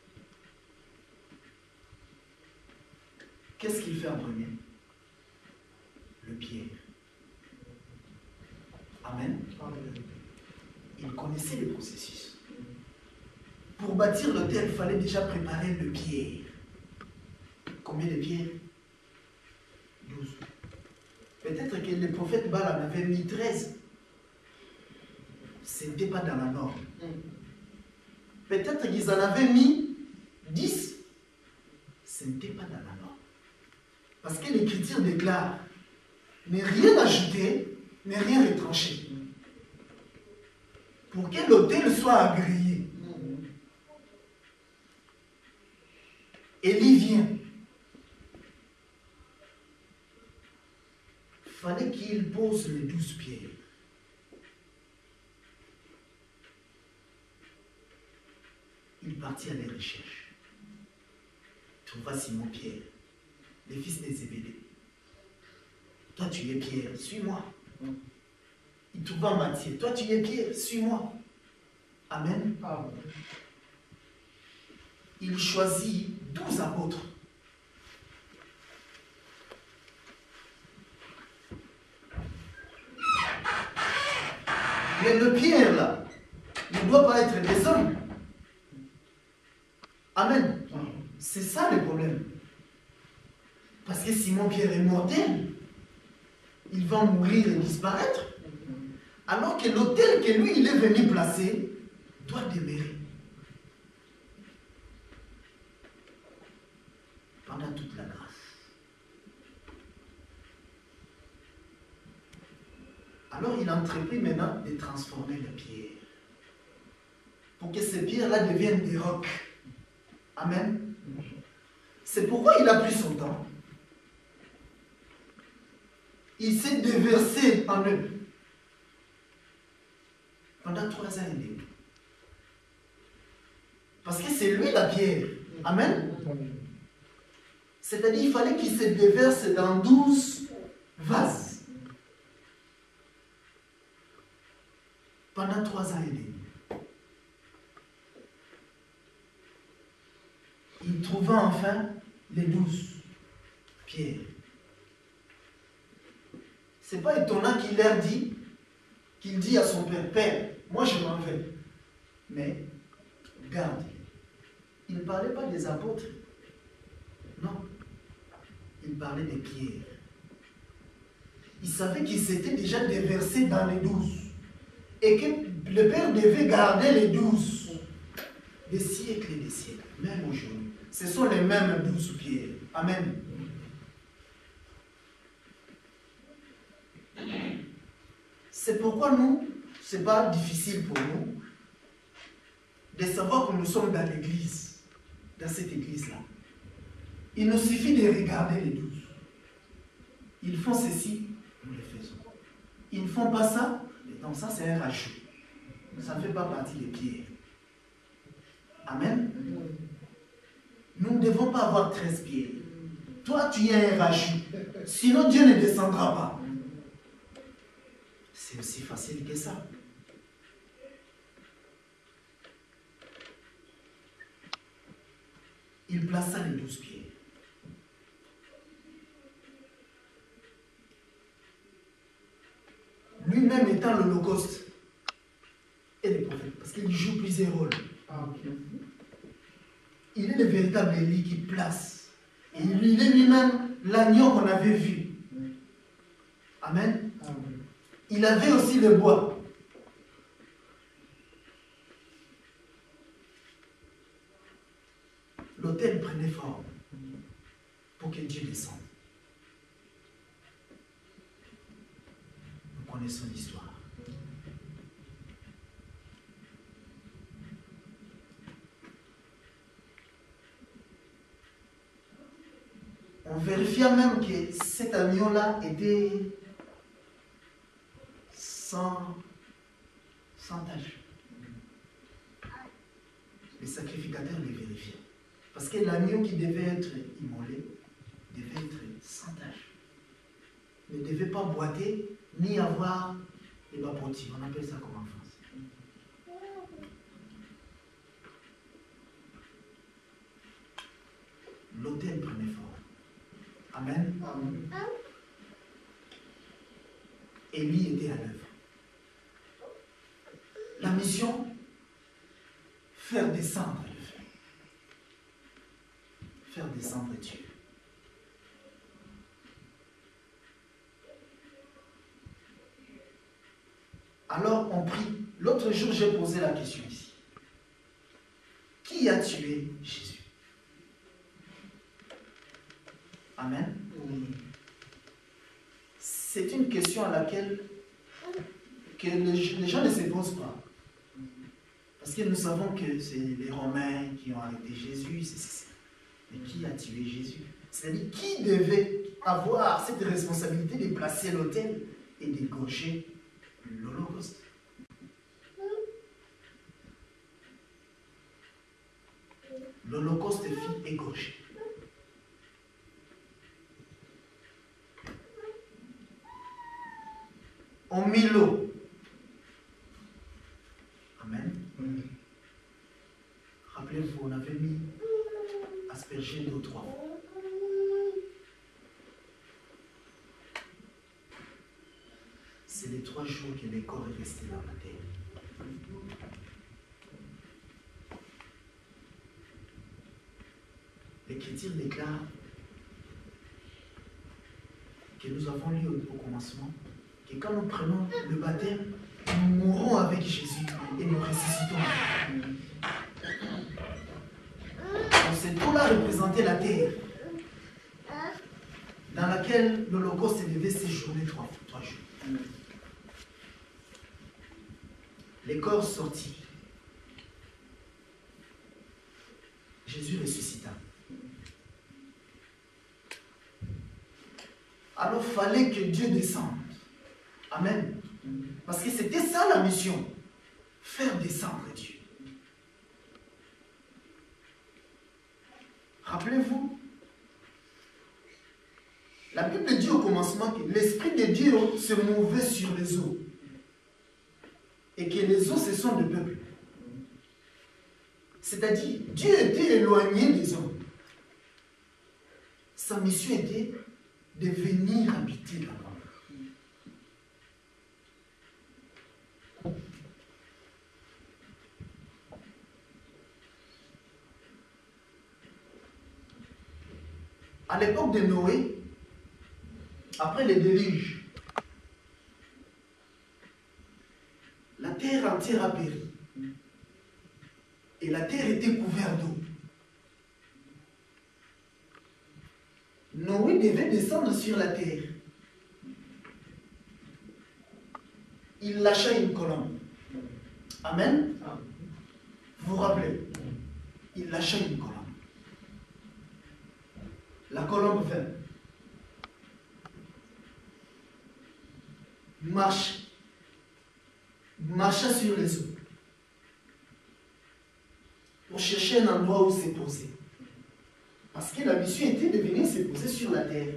Qu'est-ce qu'il fait en premier? Le pierre. Amen. Il connaissait le processus. Pour bâtir l'autel, il fallait déjà préparer le pierre. Combien de pierres? 12. Peut-être que le prophète Balaam avait mis 13. Ce n'était pas dans la norme. Peut-être qu'ils en avaient mis 10. Ce n'était pas dans la norme. Parce que l'Écriture déclare, ne rien ajouter, ne rien retrancher. Pour que l'autel soit agréé. Élie vient. Il fallait qu'il pose les 12 pierres. Il partit à les recherches. Trouva Simon Pierre, le fils de Zébédée, toi tu es Pierre, suis-moi. Il trouva Matthieu, toi tu es Pierre, suis-moi. Amen. Il choisit 12 apôtres. Mais le Pierre là, ne doit pas être des hommes. Amen. C'est ça le problème. Parce que Simon-Pierre est mortel. Il va mourir et disparaître. Alors que l'autel que lui, il est venu placer, doit demeurer. Pendant toute la grâce. Alors il a entrepris maintenant de transformer les pierres. Pour que ces pierres-là deviennent des rocs. Amen. C'est pourquoi il a pris son temps. Il s'est déversé en eux. Pendant 3 ans et demi. Parce que c'est lui la pierre. Amen. C'est-à-dire qu'il fallait qu'il se déverse dans 12 vases. Pendant 3 ans et demi. Il trouva enfin les 12 pierres. C'est pas étonnant qu'il leur dit, qu'il dit à son père, Père, moi je m'en vais. Mais, garde, il ne parlait pas des apôtres. Non. Il parlait des pierres. Il savait qu'ils s'étaient déjà déversés dans les 12. Et que le Père devait garder les 12. Des siècles et des siècles. Même aujourd'hui. Ce sont les mêmes 12 pierres. Amen. C'est pourquoi nous, ce n'est pas difficile pour nous de savoir que nous sommes dans l'église, dans cette église-là. Il nous suffit de regarder les 12. Ils font ceci, nous le faisons. Ils ne font pas ça, donc ça c'est un rajout. Ça ne fait pas partie des pierres. Amen. Nous ne devons pas avoir 13 pierres. Toi, tu es un rajout. Sinon, Dieu ne descendra pas. C'est aussi facile que ça. Il plaça les 12 pierres. Lui-même étant l'Holocauste et les prophètes, parce qu'il joue plusieurs rôles. Il est le véritable Élie qui place. Et il est lui-même l'agneau qu'on avait vu. Amen. Il avait aussi le bois. L'autel prenait forme pour que Dieu descende. Nous connaissons l'histoire. On vérifia même que cet agneau-là était sans tache. Les sacrificateurs les vérifiaient. Parce que l'agneau qui devait être immolé devait être sans tache. Ne devait pas boiter ni avoir des bapotis. On appelle ça comme en France. L'autel prenait forme. Amen. Amen. Élie était à l'œuvre. La mission, faire descendre le feu. Faire descendre Dieu. Alors on prie. L'autre jour, j'ai posé la question ici. Qui a tué Jésus? Amen. C'est une question à laquelle que les gens ne se posent pas. Parce que nous savons que c'est les Romains qui ont arrêté Jésus, c'est ça. Mais qui a tué Jésus? C'est-à-dire qui devait avoir cette responsabilité de placer l'autel et d'égorger l'Holocauste? L'Holocauste fut égorgé. mis l'eau. Amen. Rappelez-vous, on avait mis asperger l'eau 3 fois. C'est les 3 jours que le corps est resté dans la terre. L'Écriture déclare que nous avons lu au commencement que quand nous prenons le baptême, nous mourrons avec Jésus et nous ressuscitons. Donc cette eau-là représentait la terre dans laquelle l'Holocauste devait séjourner 3 jours. Les corps sortis. Jésus ressuscita. Alors il fallait que Dieu descende. Amen. Parce que c'était ça la mission. Faire descendre Dieu. Rappelez-vous, la Bible dit au commencement que l'Esprit de Dieu se mouvait sur les eaux. Et que les eaux, ce sont des peuples. C'est-à-dire, Dieu était éloigné des hommes. Sa mission était de venir habiter là-bas. À l'époque de Noé, après le déluge, la terre entière a péri. Et la terre était couverte d'eau. Noé devait descendre sur la terre. Il lâcha une colombe. Amen. Vous vous rappelez? Il lâcha une colombe. La colombe vint. Marcha sur les eaux. Pour chercher un endroit où se poser. Parce que la mission était de venir se poser sur la terre.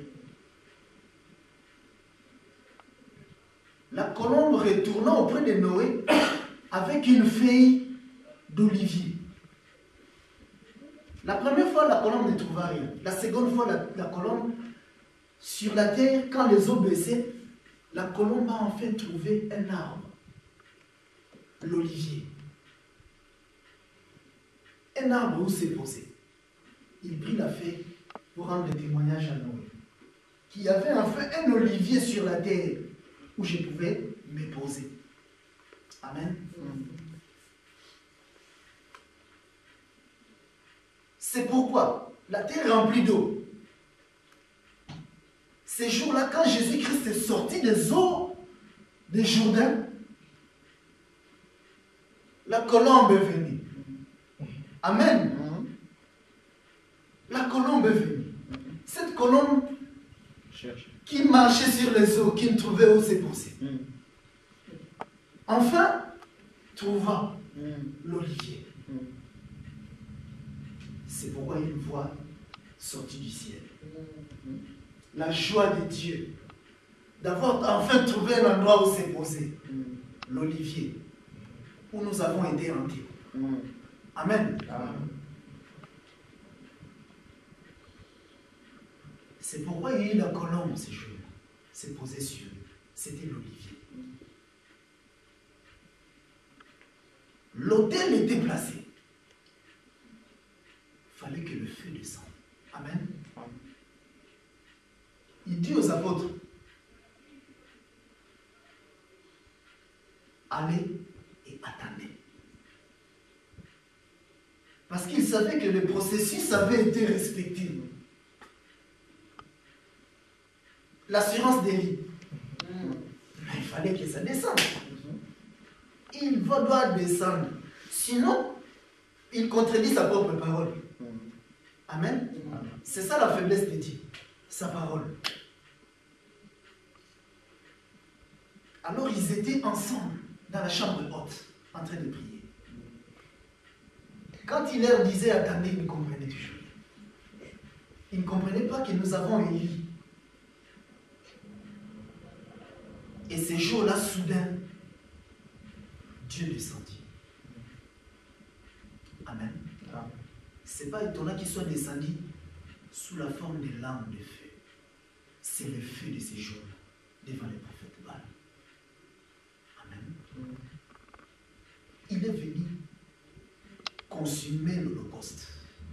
La colombe retournant auprès de Noé avec une feuille d'olivier. La première fois, la colombe ne trouva rien. La seconde fois, la colombe, sur la terre, quand les eaux baissaient, la colombe a enfin trouvé un arbre. L'olivier. Un arbre où s'est posé. Il prit la feuille pour rendre le témoignage à Noé. Qu'il y avait enfin un olivier sur la terre où je pouvais me poser. Amen. C'est pourquoi la terre remplie d'eau. Ces jours-là, quand Jésus-Christ est sorti des eaux des Jourdain, la colombe est venue. Amen. La colombe est venue. Cette colombe qui marchait sur les eaux, qui ne trouvait où se poser. Enfin, trouva l'olivier. C'est pourquoi une voix sortit du ciel. La joie de Dieu d'avoir enfin trouvé un endroit où se poser. L'olivier, où nous avons été hantés. Amen. C'est pourquoi il y a eu la colombe ces jours-là. C'est posé sur eux. C'était l'olivier. L'autel était placé. Il fallait que le feu descende. Amen. Il dit aux apôtres, allez et attendez. Parce qu'il savait que le processus avait été respecté. L'assurance d'Élie. Mais il fallait que ça descende. Il doit descendre. Sinon, il contredit sa propre parole. Amen. C'est ça la faiblesse de Dieu. Sa parole. Alors ils étaient ensemble dans la chambre haute, en train de prier. Quand il leur disait attendez, ils ne comprenaient toujours. Ils ne comprenaient pas que nous avons Élie. Et ces jours-là, soudain, Dieu descendit. Amen. Ce n'est pas étonnant qu'il soit descendu sous la forme des lames de feu. C'est le feu de ces jours-là, devant les prophètes Baal. Amen. Il est venu consumer l'Holocauste.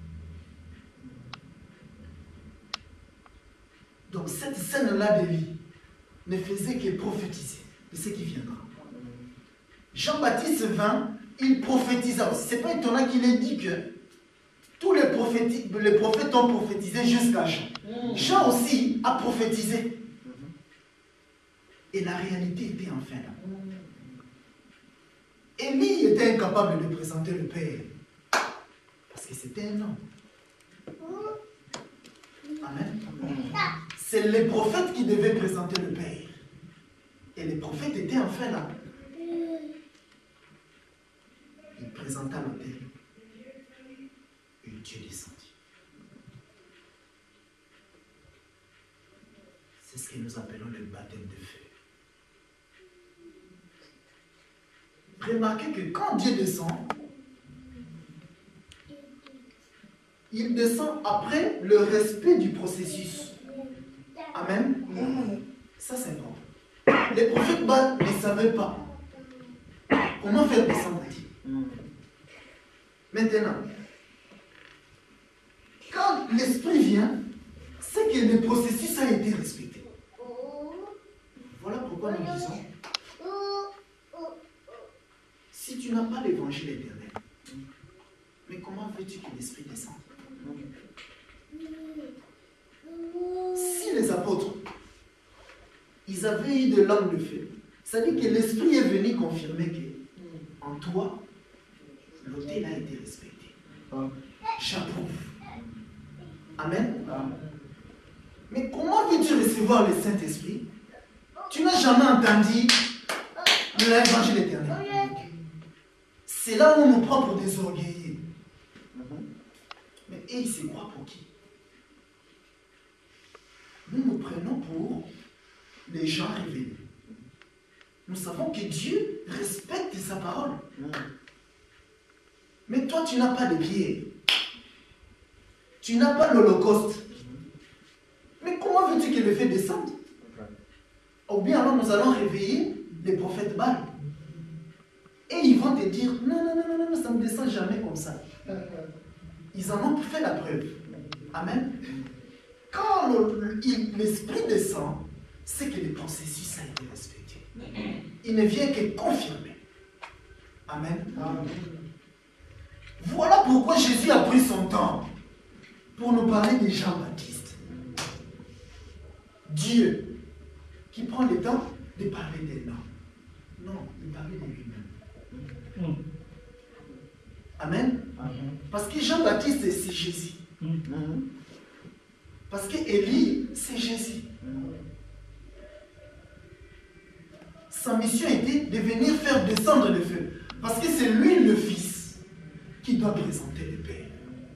Donc cette scène-là d'Élie ne faisait que prophétiser de ce qui viendra. Jean-Baptiste vint, il prophétisa aussi. Ce n'est pas étonnant qu'il ait dit que tous les prophètes ont prophétisé jusqu'à Jean. Jean aussi a prophétisé. Et la réalité était enfin là. Élie était incapable de présenter le Père. Parce que c'était un homme. Amen. C'est les prophètes qui devaient présenter le Père. Et les prophètes étaient enfin là. Il présenta l'autel. Et Dieu descendit. C'est ce que nous appelons le baptême de feu. Remarquez que quand Dieu descend, il descend après le respect du processus. Amen. Ça c'est bon. Les prophètes Baal ne savaient pas comment faire descendre Dieu. Maintenant, quand l'esprit vient, c'est que le processus a été respecté. Voilà pourquoi nous disons, si tu n'as pas l'évangile éternel, mais comment veux-tu que l'esprit descende? Si les apôtres, ils avaient eu de langue de feu, ça dit que l'esprit est venu confirmer que en toi, l'autel a été respecté. J'approuve. Amen. Mais comment veux-tu recevoir le Saint-Esprit? Tu n'as jamais entendu l'évangile éternel. C'est là où on nous prend pour des orgueillés. Mais et il se croit pour qui? Nous nous prenons pour les gens révélés. Nous savons que Dieu respecte sa parole. Mais toi, tu n'as pas de pieds. Tu n'as pas l'Holocauste. Mais comment veux-tu qu'il le fait descendre? Ou bien alors nous allons réveiller les prophètes Baal. Et ils vont te dire, non, non, non, non, non, ça ne descend jamais comme ça. Ils en ont fait la preuve. Amen. Quand l'esprit descend, c'est que le processus a été respecté. Il ne vient que confirmer. Amen. Voilà pourquoi Jésus a pris son temps pour nous parler de Jean-Baptiste. Dieu qui prend le temps de parler des noms. Non, de parler de lui-même. Amen. Parce que Jean-Baptiste, c'est Jésus. Parce que Élie, c'est Jésus. Sa mission était de venir faire descendre le feu. Parce que c'est lui le Fils qui doit présenter le Père.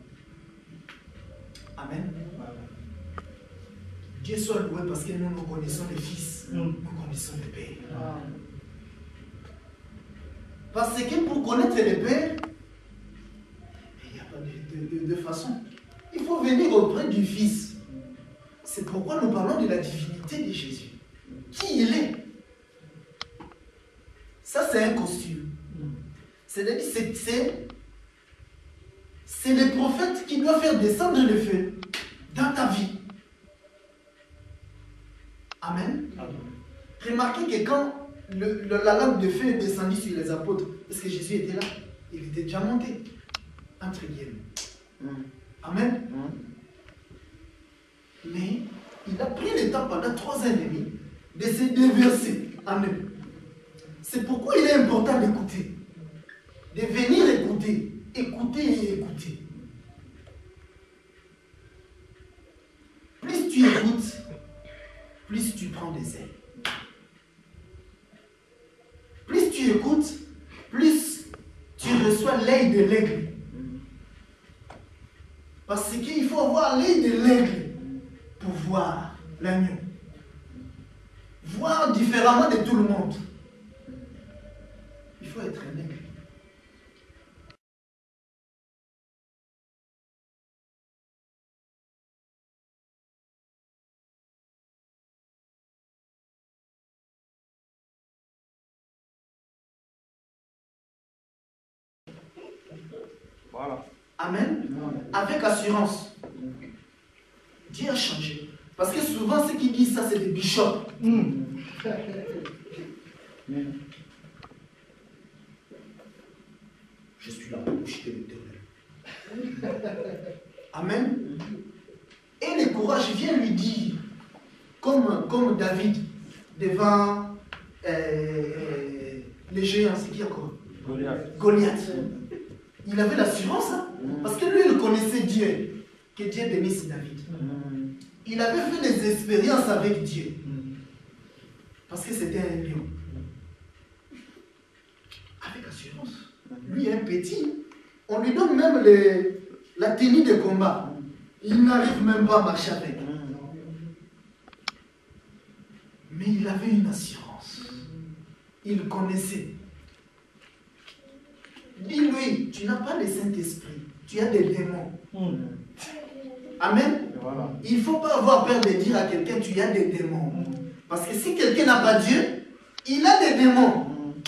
Amen. Dieu soit loué parce que nous connaissons le Fils, nous connaissons le Père. Parce que pour connaître le Père, il n'y a pas de façon. Il faut venir auprès du Fils. C'est pourquoi nous parlons de la divinité de Jésus. Qui il est? Ça, c'est un costume. C'est-à-dire, c'est le prophète qui doit faire descendre le feu dans ta vie. Amen. Remarquez que quand la lampe de feu est descendue sur les apôtres, parce que Jésus était là, il était déjà monté, entre guillemets. Amen. Mais il a pris le temps pendant 3 ans et demi de se déverser en eux. C'est pourquoi il est important d'écouter. De venir écouter. Écouter et écouter. Plus tu écoutes, plus tu prends des ailes. Plus tu écoutes, plus tu reçois l'œil de l'aigle. Parce qu'il faut avoir l'œil de l'aigle pour voir l'agneau. voir différemment de tout le monde. Il faut être aimé. Voilà. Amen. Avec assurance. Dieu a changé. Parce que souvent, ceux qui disent ça, c'est des bishops. Je suis là pour jeter l'Éternel. Amen. Et le courage vient lui dire, comme David, devant les géants, c'est qui encore? Goliath. Il avait l'assurance, hein? Parce que lui, il connaissait Dieu. Que Dieu bénisse David. Il avait fait des expériences avec Dieu. Parce que c'était un lion. Avec assurance. Lui, un petit, on lui donne même la tenue de combat. Il n'arrive même pas à marcher avec. Mais il avait une assurance. Il connaissait. Dis-lui, tu n'as pas le Saint-Esprit, tu as des démons. Amen. Voilà. Il ne faut pas avoir peur de dire à quelqu'un, tu as des démons. Parce que si quelqu'un n'a pas Dieu, il a des démons.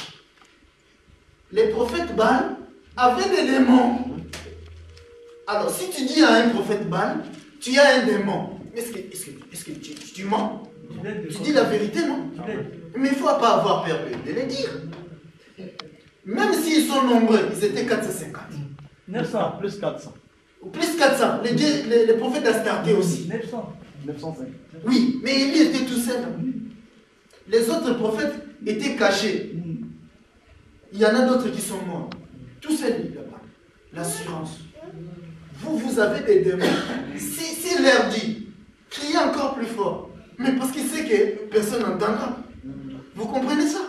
Les prophètes Baal avaient des démons. Alors, si tu dis à un prophète Baal, tu as un démon. Est-ce que tu mens? Tu dis la vérité, non? Mais il ne faut pas avoir peur de le dire. Même s'ils sont nombreux, ils étaient 450. 900 plus 400. Ou plus 400. Les prophètes d'Astarté aussi. 900. 905. Oui, mais Élie était tout seul. Les autres prophètes étaient cachés. Il y en a d'autres qui sont morts. Tout seul, là-bas. L'assurance. Vous avez des démons. S'il leur dit, criez encore plus fort. Mais parce qu'il sait que personne n'entendra. Vous comprenez ça?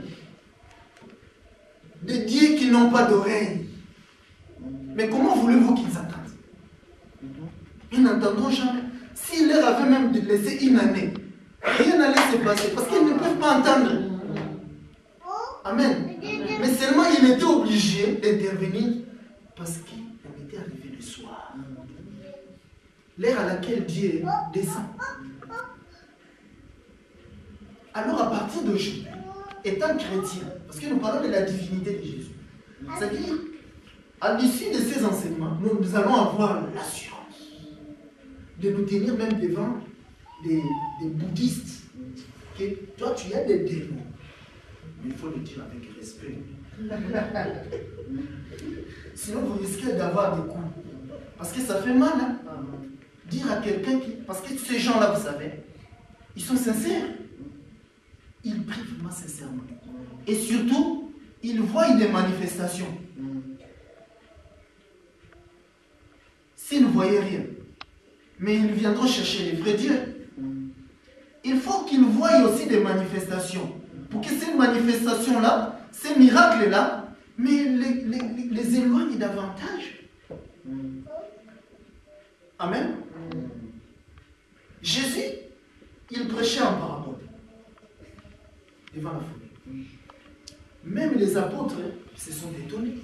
Des dieux qui n'ont pas d'oreilles. Mais comment voulez-vous qu'ils entendent? Ils n'entendront jamais. S'ils leur avaient même laissé une année, rien n'allait se passer parce qu'ils ne peuvent pas entendre. Amen. Mais seulement il était obligé d'intervenir parce qu'on était arrivé le soir. L'heure à laquelle Dieu descend. Alors à partir d'aujourd'hui, étant chrétien, parce que nous parlons de la divinité de Jésus, c'est-à-dire, à l'issue de ces enseignements, nous allons avoir l'assurance de nous tenir même devant des bouddhistes, que toi tu as des démons, mais il faut le dire avec respect. Sinon vous risquez d'avoir des coups. Parce que ça fait mal, hein? Dire à quelqu'un qui... Parce que ces gens-là, vous savez, ils sont sincères. Ils prient vraiment sincèrement. Et surtout, ils voient des manifestations. S'ils ne voyaient rien, mais ils viendront chercher les vrais dieux. Il faut qu'ils voient aussi des manifestations. Pour que ces manifestations-là, ces miracles-là, mais les éloignent davantage. Amen. Jésus, il prêchait en parabole devant la foule. Même les apôtres se sont étonnés.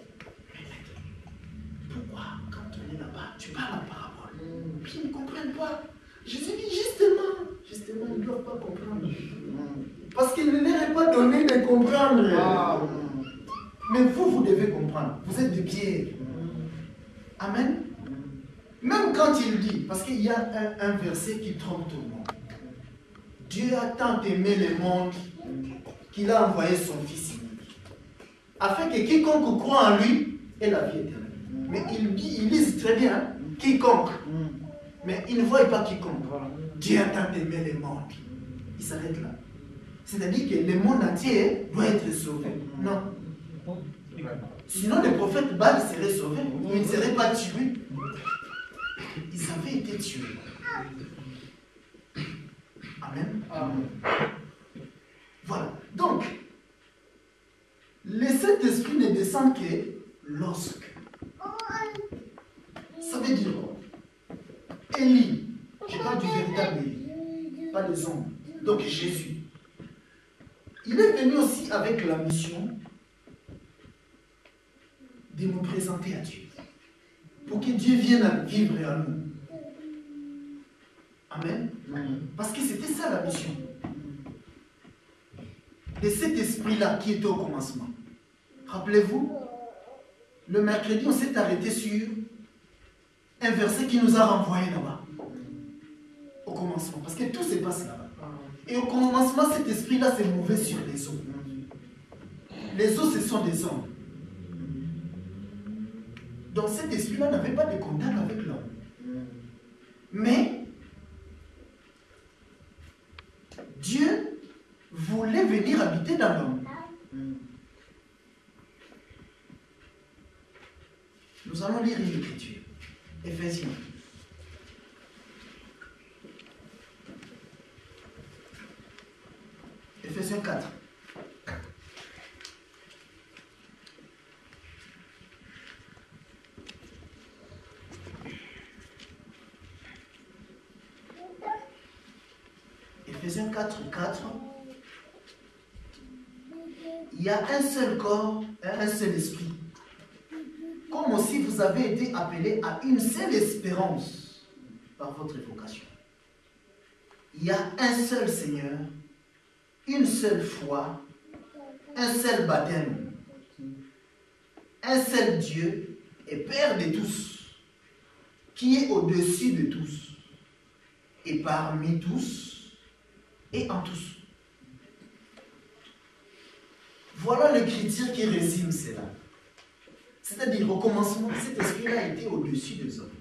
Pourquoi, quand on est là-bas, tu parles en parabole? Ils ne comprennent pas. Jésus dit justement, ils ne doivent pas comprendre. Parce qu'il ne leur est pas donné de comprendre. Mais vous devez comprendre. Vous êtes des pierres. Amen. Même quand il dit, parce qu'il y a un verset qui trompe tout le monde. Dieu a tant aimé le monde qu'il a envoyé son Fils unique, afin que quiconque croit en lui ait la vie éternelle. Mais il dit très bien, hein, quiconque. Mais il ne voit pas quiconque. Dieu a tant aimé le monde. Il s'arrête là. C'est-à-dire que le monde entier doit être sauvé. Non. Sinon, les prophètes Baal seraient sauvés. Ils ne seraient pas tués. Ils avaient été tués. Amen. Voilà. Donc, le Saint-Esprit ne descend que lorsque. Ça veut dire quoi? Élie, je parle du véritable Élie, pas des hommes. Donc Jésus, il est venu aussi avec la mission de nous présenter à Dieu. Pour que Dieu vienne à vivre à nous. Amen. Parce que c'était ça la mission. De cet esprit-là qui était au commencement. Rappelez-vous, le mercredi, on s'est arrêté sur un verset qui nous a renvoyé là-bas. Au commencement. Parce que tout se passe là-bas. Et au commencement, cet esprit-là s'est mouvé sur les eaux. Les eaux, ce sont des hommes. Donc cet esprit-là n'avait pas de contact avec l'homme. Mais Dieu voulait venir habiter dans l'homme. Nous allons lire une écriture. Éphésiens. Éphésiens 4. Éphésiens 4, 4. Il y a un seul corps et un seul esprit. Comme aussi vous avez été appelés à une seule espérance par votre vocation. Il y a un seul Seigneur, une seule foi, un seul baptême, un seul Dieu et Père de tous, qui est au-dessus de tous, et parmi tous, et en tous. Voilà l'écriture qui résume cela. C'est-à-dire, au commencement, cet esprit-là était au-dessus des hommes.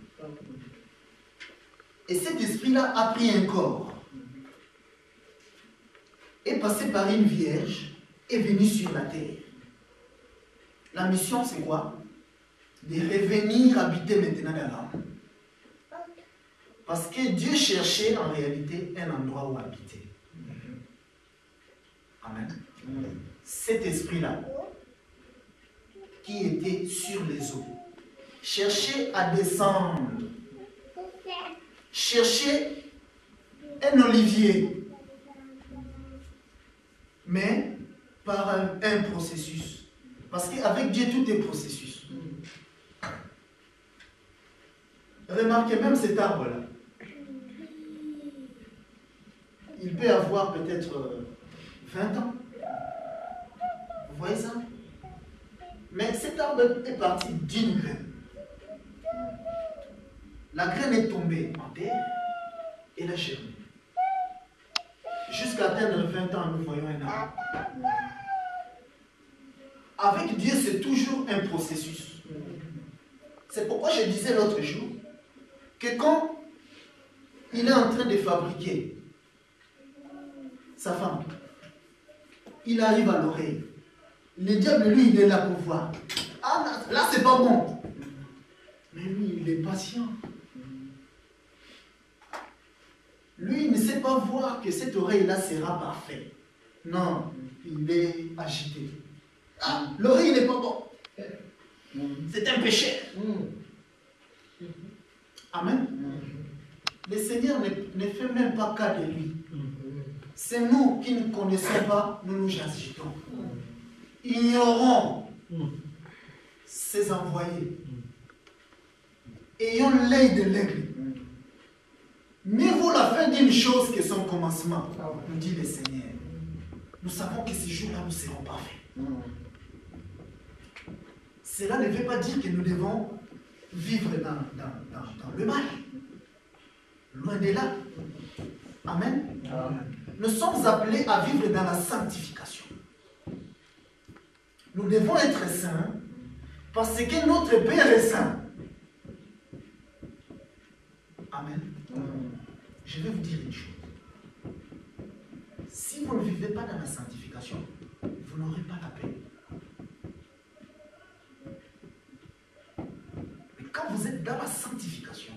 Et cet esprit-là a pris un corps, est passé par une vierge, est venu sur la terre. La mission, c'est quoi? De revenir habiter maintenant dans l'homme. Parce que Dieu cherchait en réalité un endroit où habiter. Amen. Cet esprit-là, qui était sur les eaux, cherchait à descendre, cherchait un olivier, mais par un processus. Parce qu'avec Dieu, tout est processus. Remarquez même cet arbre-là. Il peut avoir peut-être 20 ans. Vous voyez ça? Mais cet arbre est parti d'une graine. La graine est tombée en terre et elle a germé. Jusqu'à atteindre 20 ans, nous voyons un arbre. Avec Dieu, c'est toujours un processus. C'est pourquoi je disais l'autre jour que quand il est en train de fabriquer sa femme, il arrive à l'oreille. Le diable, lui, il est là pour voir. Ah, là, c'est pas bon. Mais lui, il est patient. Lui, il ne sait pas voir que cette oreille-là sera parfaite. Non, il est agité. Ah, l'oreille n'est pas bon. C'est un péché. Amen. Le Seigneur ne fait même pas cas de lui. C'est nous qui ne connaissons pas, nous nous agitons. Ignorons ses envoyés. Ayons l'œil de l'aigle. Mieux vaut la fin d'une chose que son commencement, nous dit le Seigneur. Nous savons que ces jours-là, nous serons parfaits. Cela ne veut pas dire que nous devons vivre dans le mal. Loin de là. Amen. Nous sommes appelés à vivre dans la sanctification. Nous devons être saints parce que notre Père est saint. Amen. Je vais vous dire une chose. Si vous ne vivez pas dans la sanctification, vous n'aurez pas la paix. Mais quand vous êtes dans la sanctification,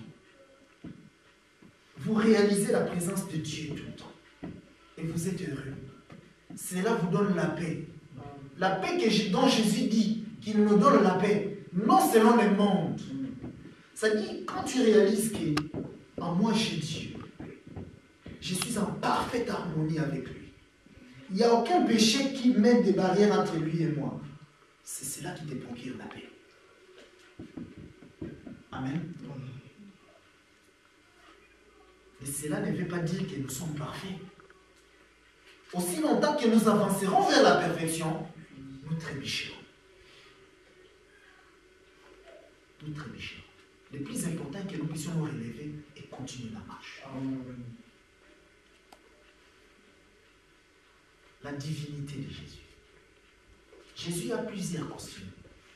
vous réalisez la présence de Dieu tout le temps. Et vous êtes heureux. Cela vous donne la paix. La paix dont Jésus dit qu'il nous donne la paix, non selon le monde. Ça dit, quand tu réalises que en moi j'ai Dieu, je suis en parfaite harmonie avec lui. il n'y a aucun péché qui mette des barrières entre lui et moi. C'est cela qui te procure la paix. Amen. Mais cela ne veut pas dire que nous sommes parfaits. Aussi longtemps que nous avancerons vers la perfection, nous trébucherons. Nous trébucherons. Le plus important est que nous puissions nous relever et continuer la marche. Amen. La divinité de Jésus. Jésus a plusieurs costumes.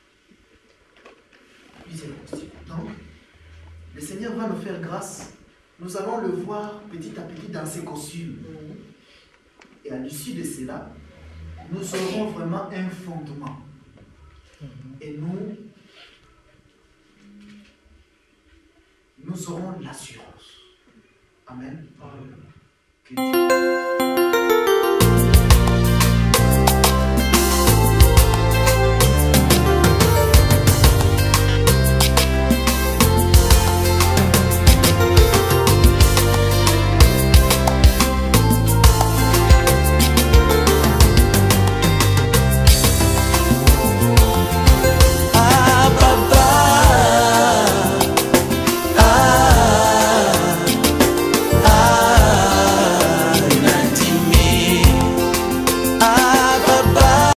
Plusieurs costumes. Donc, le Seigneur va nous faire grâce. Nous allons le voir petit à petit dans ses costumes. Et à l'issue de cela, nous aurons vraiment un fondement. Et nous aurons l'assurance. Amen. Que Dieu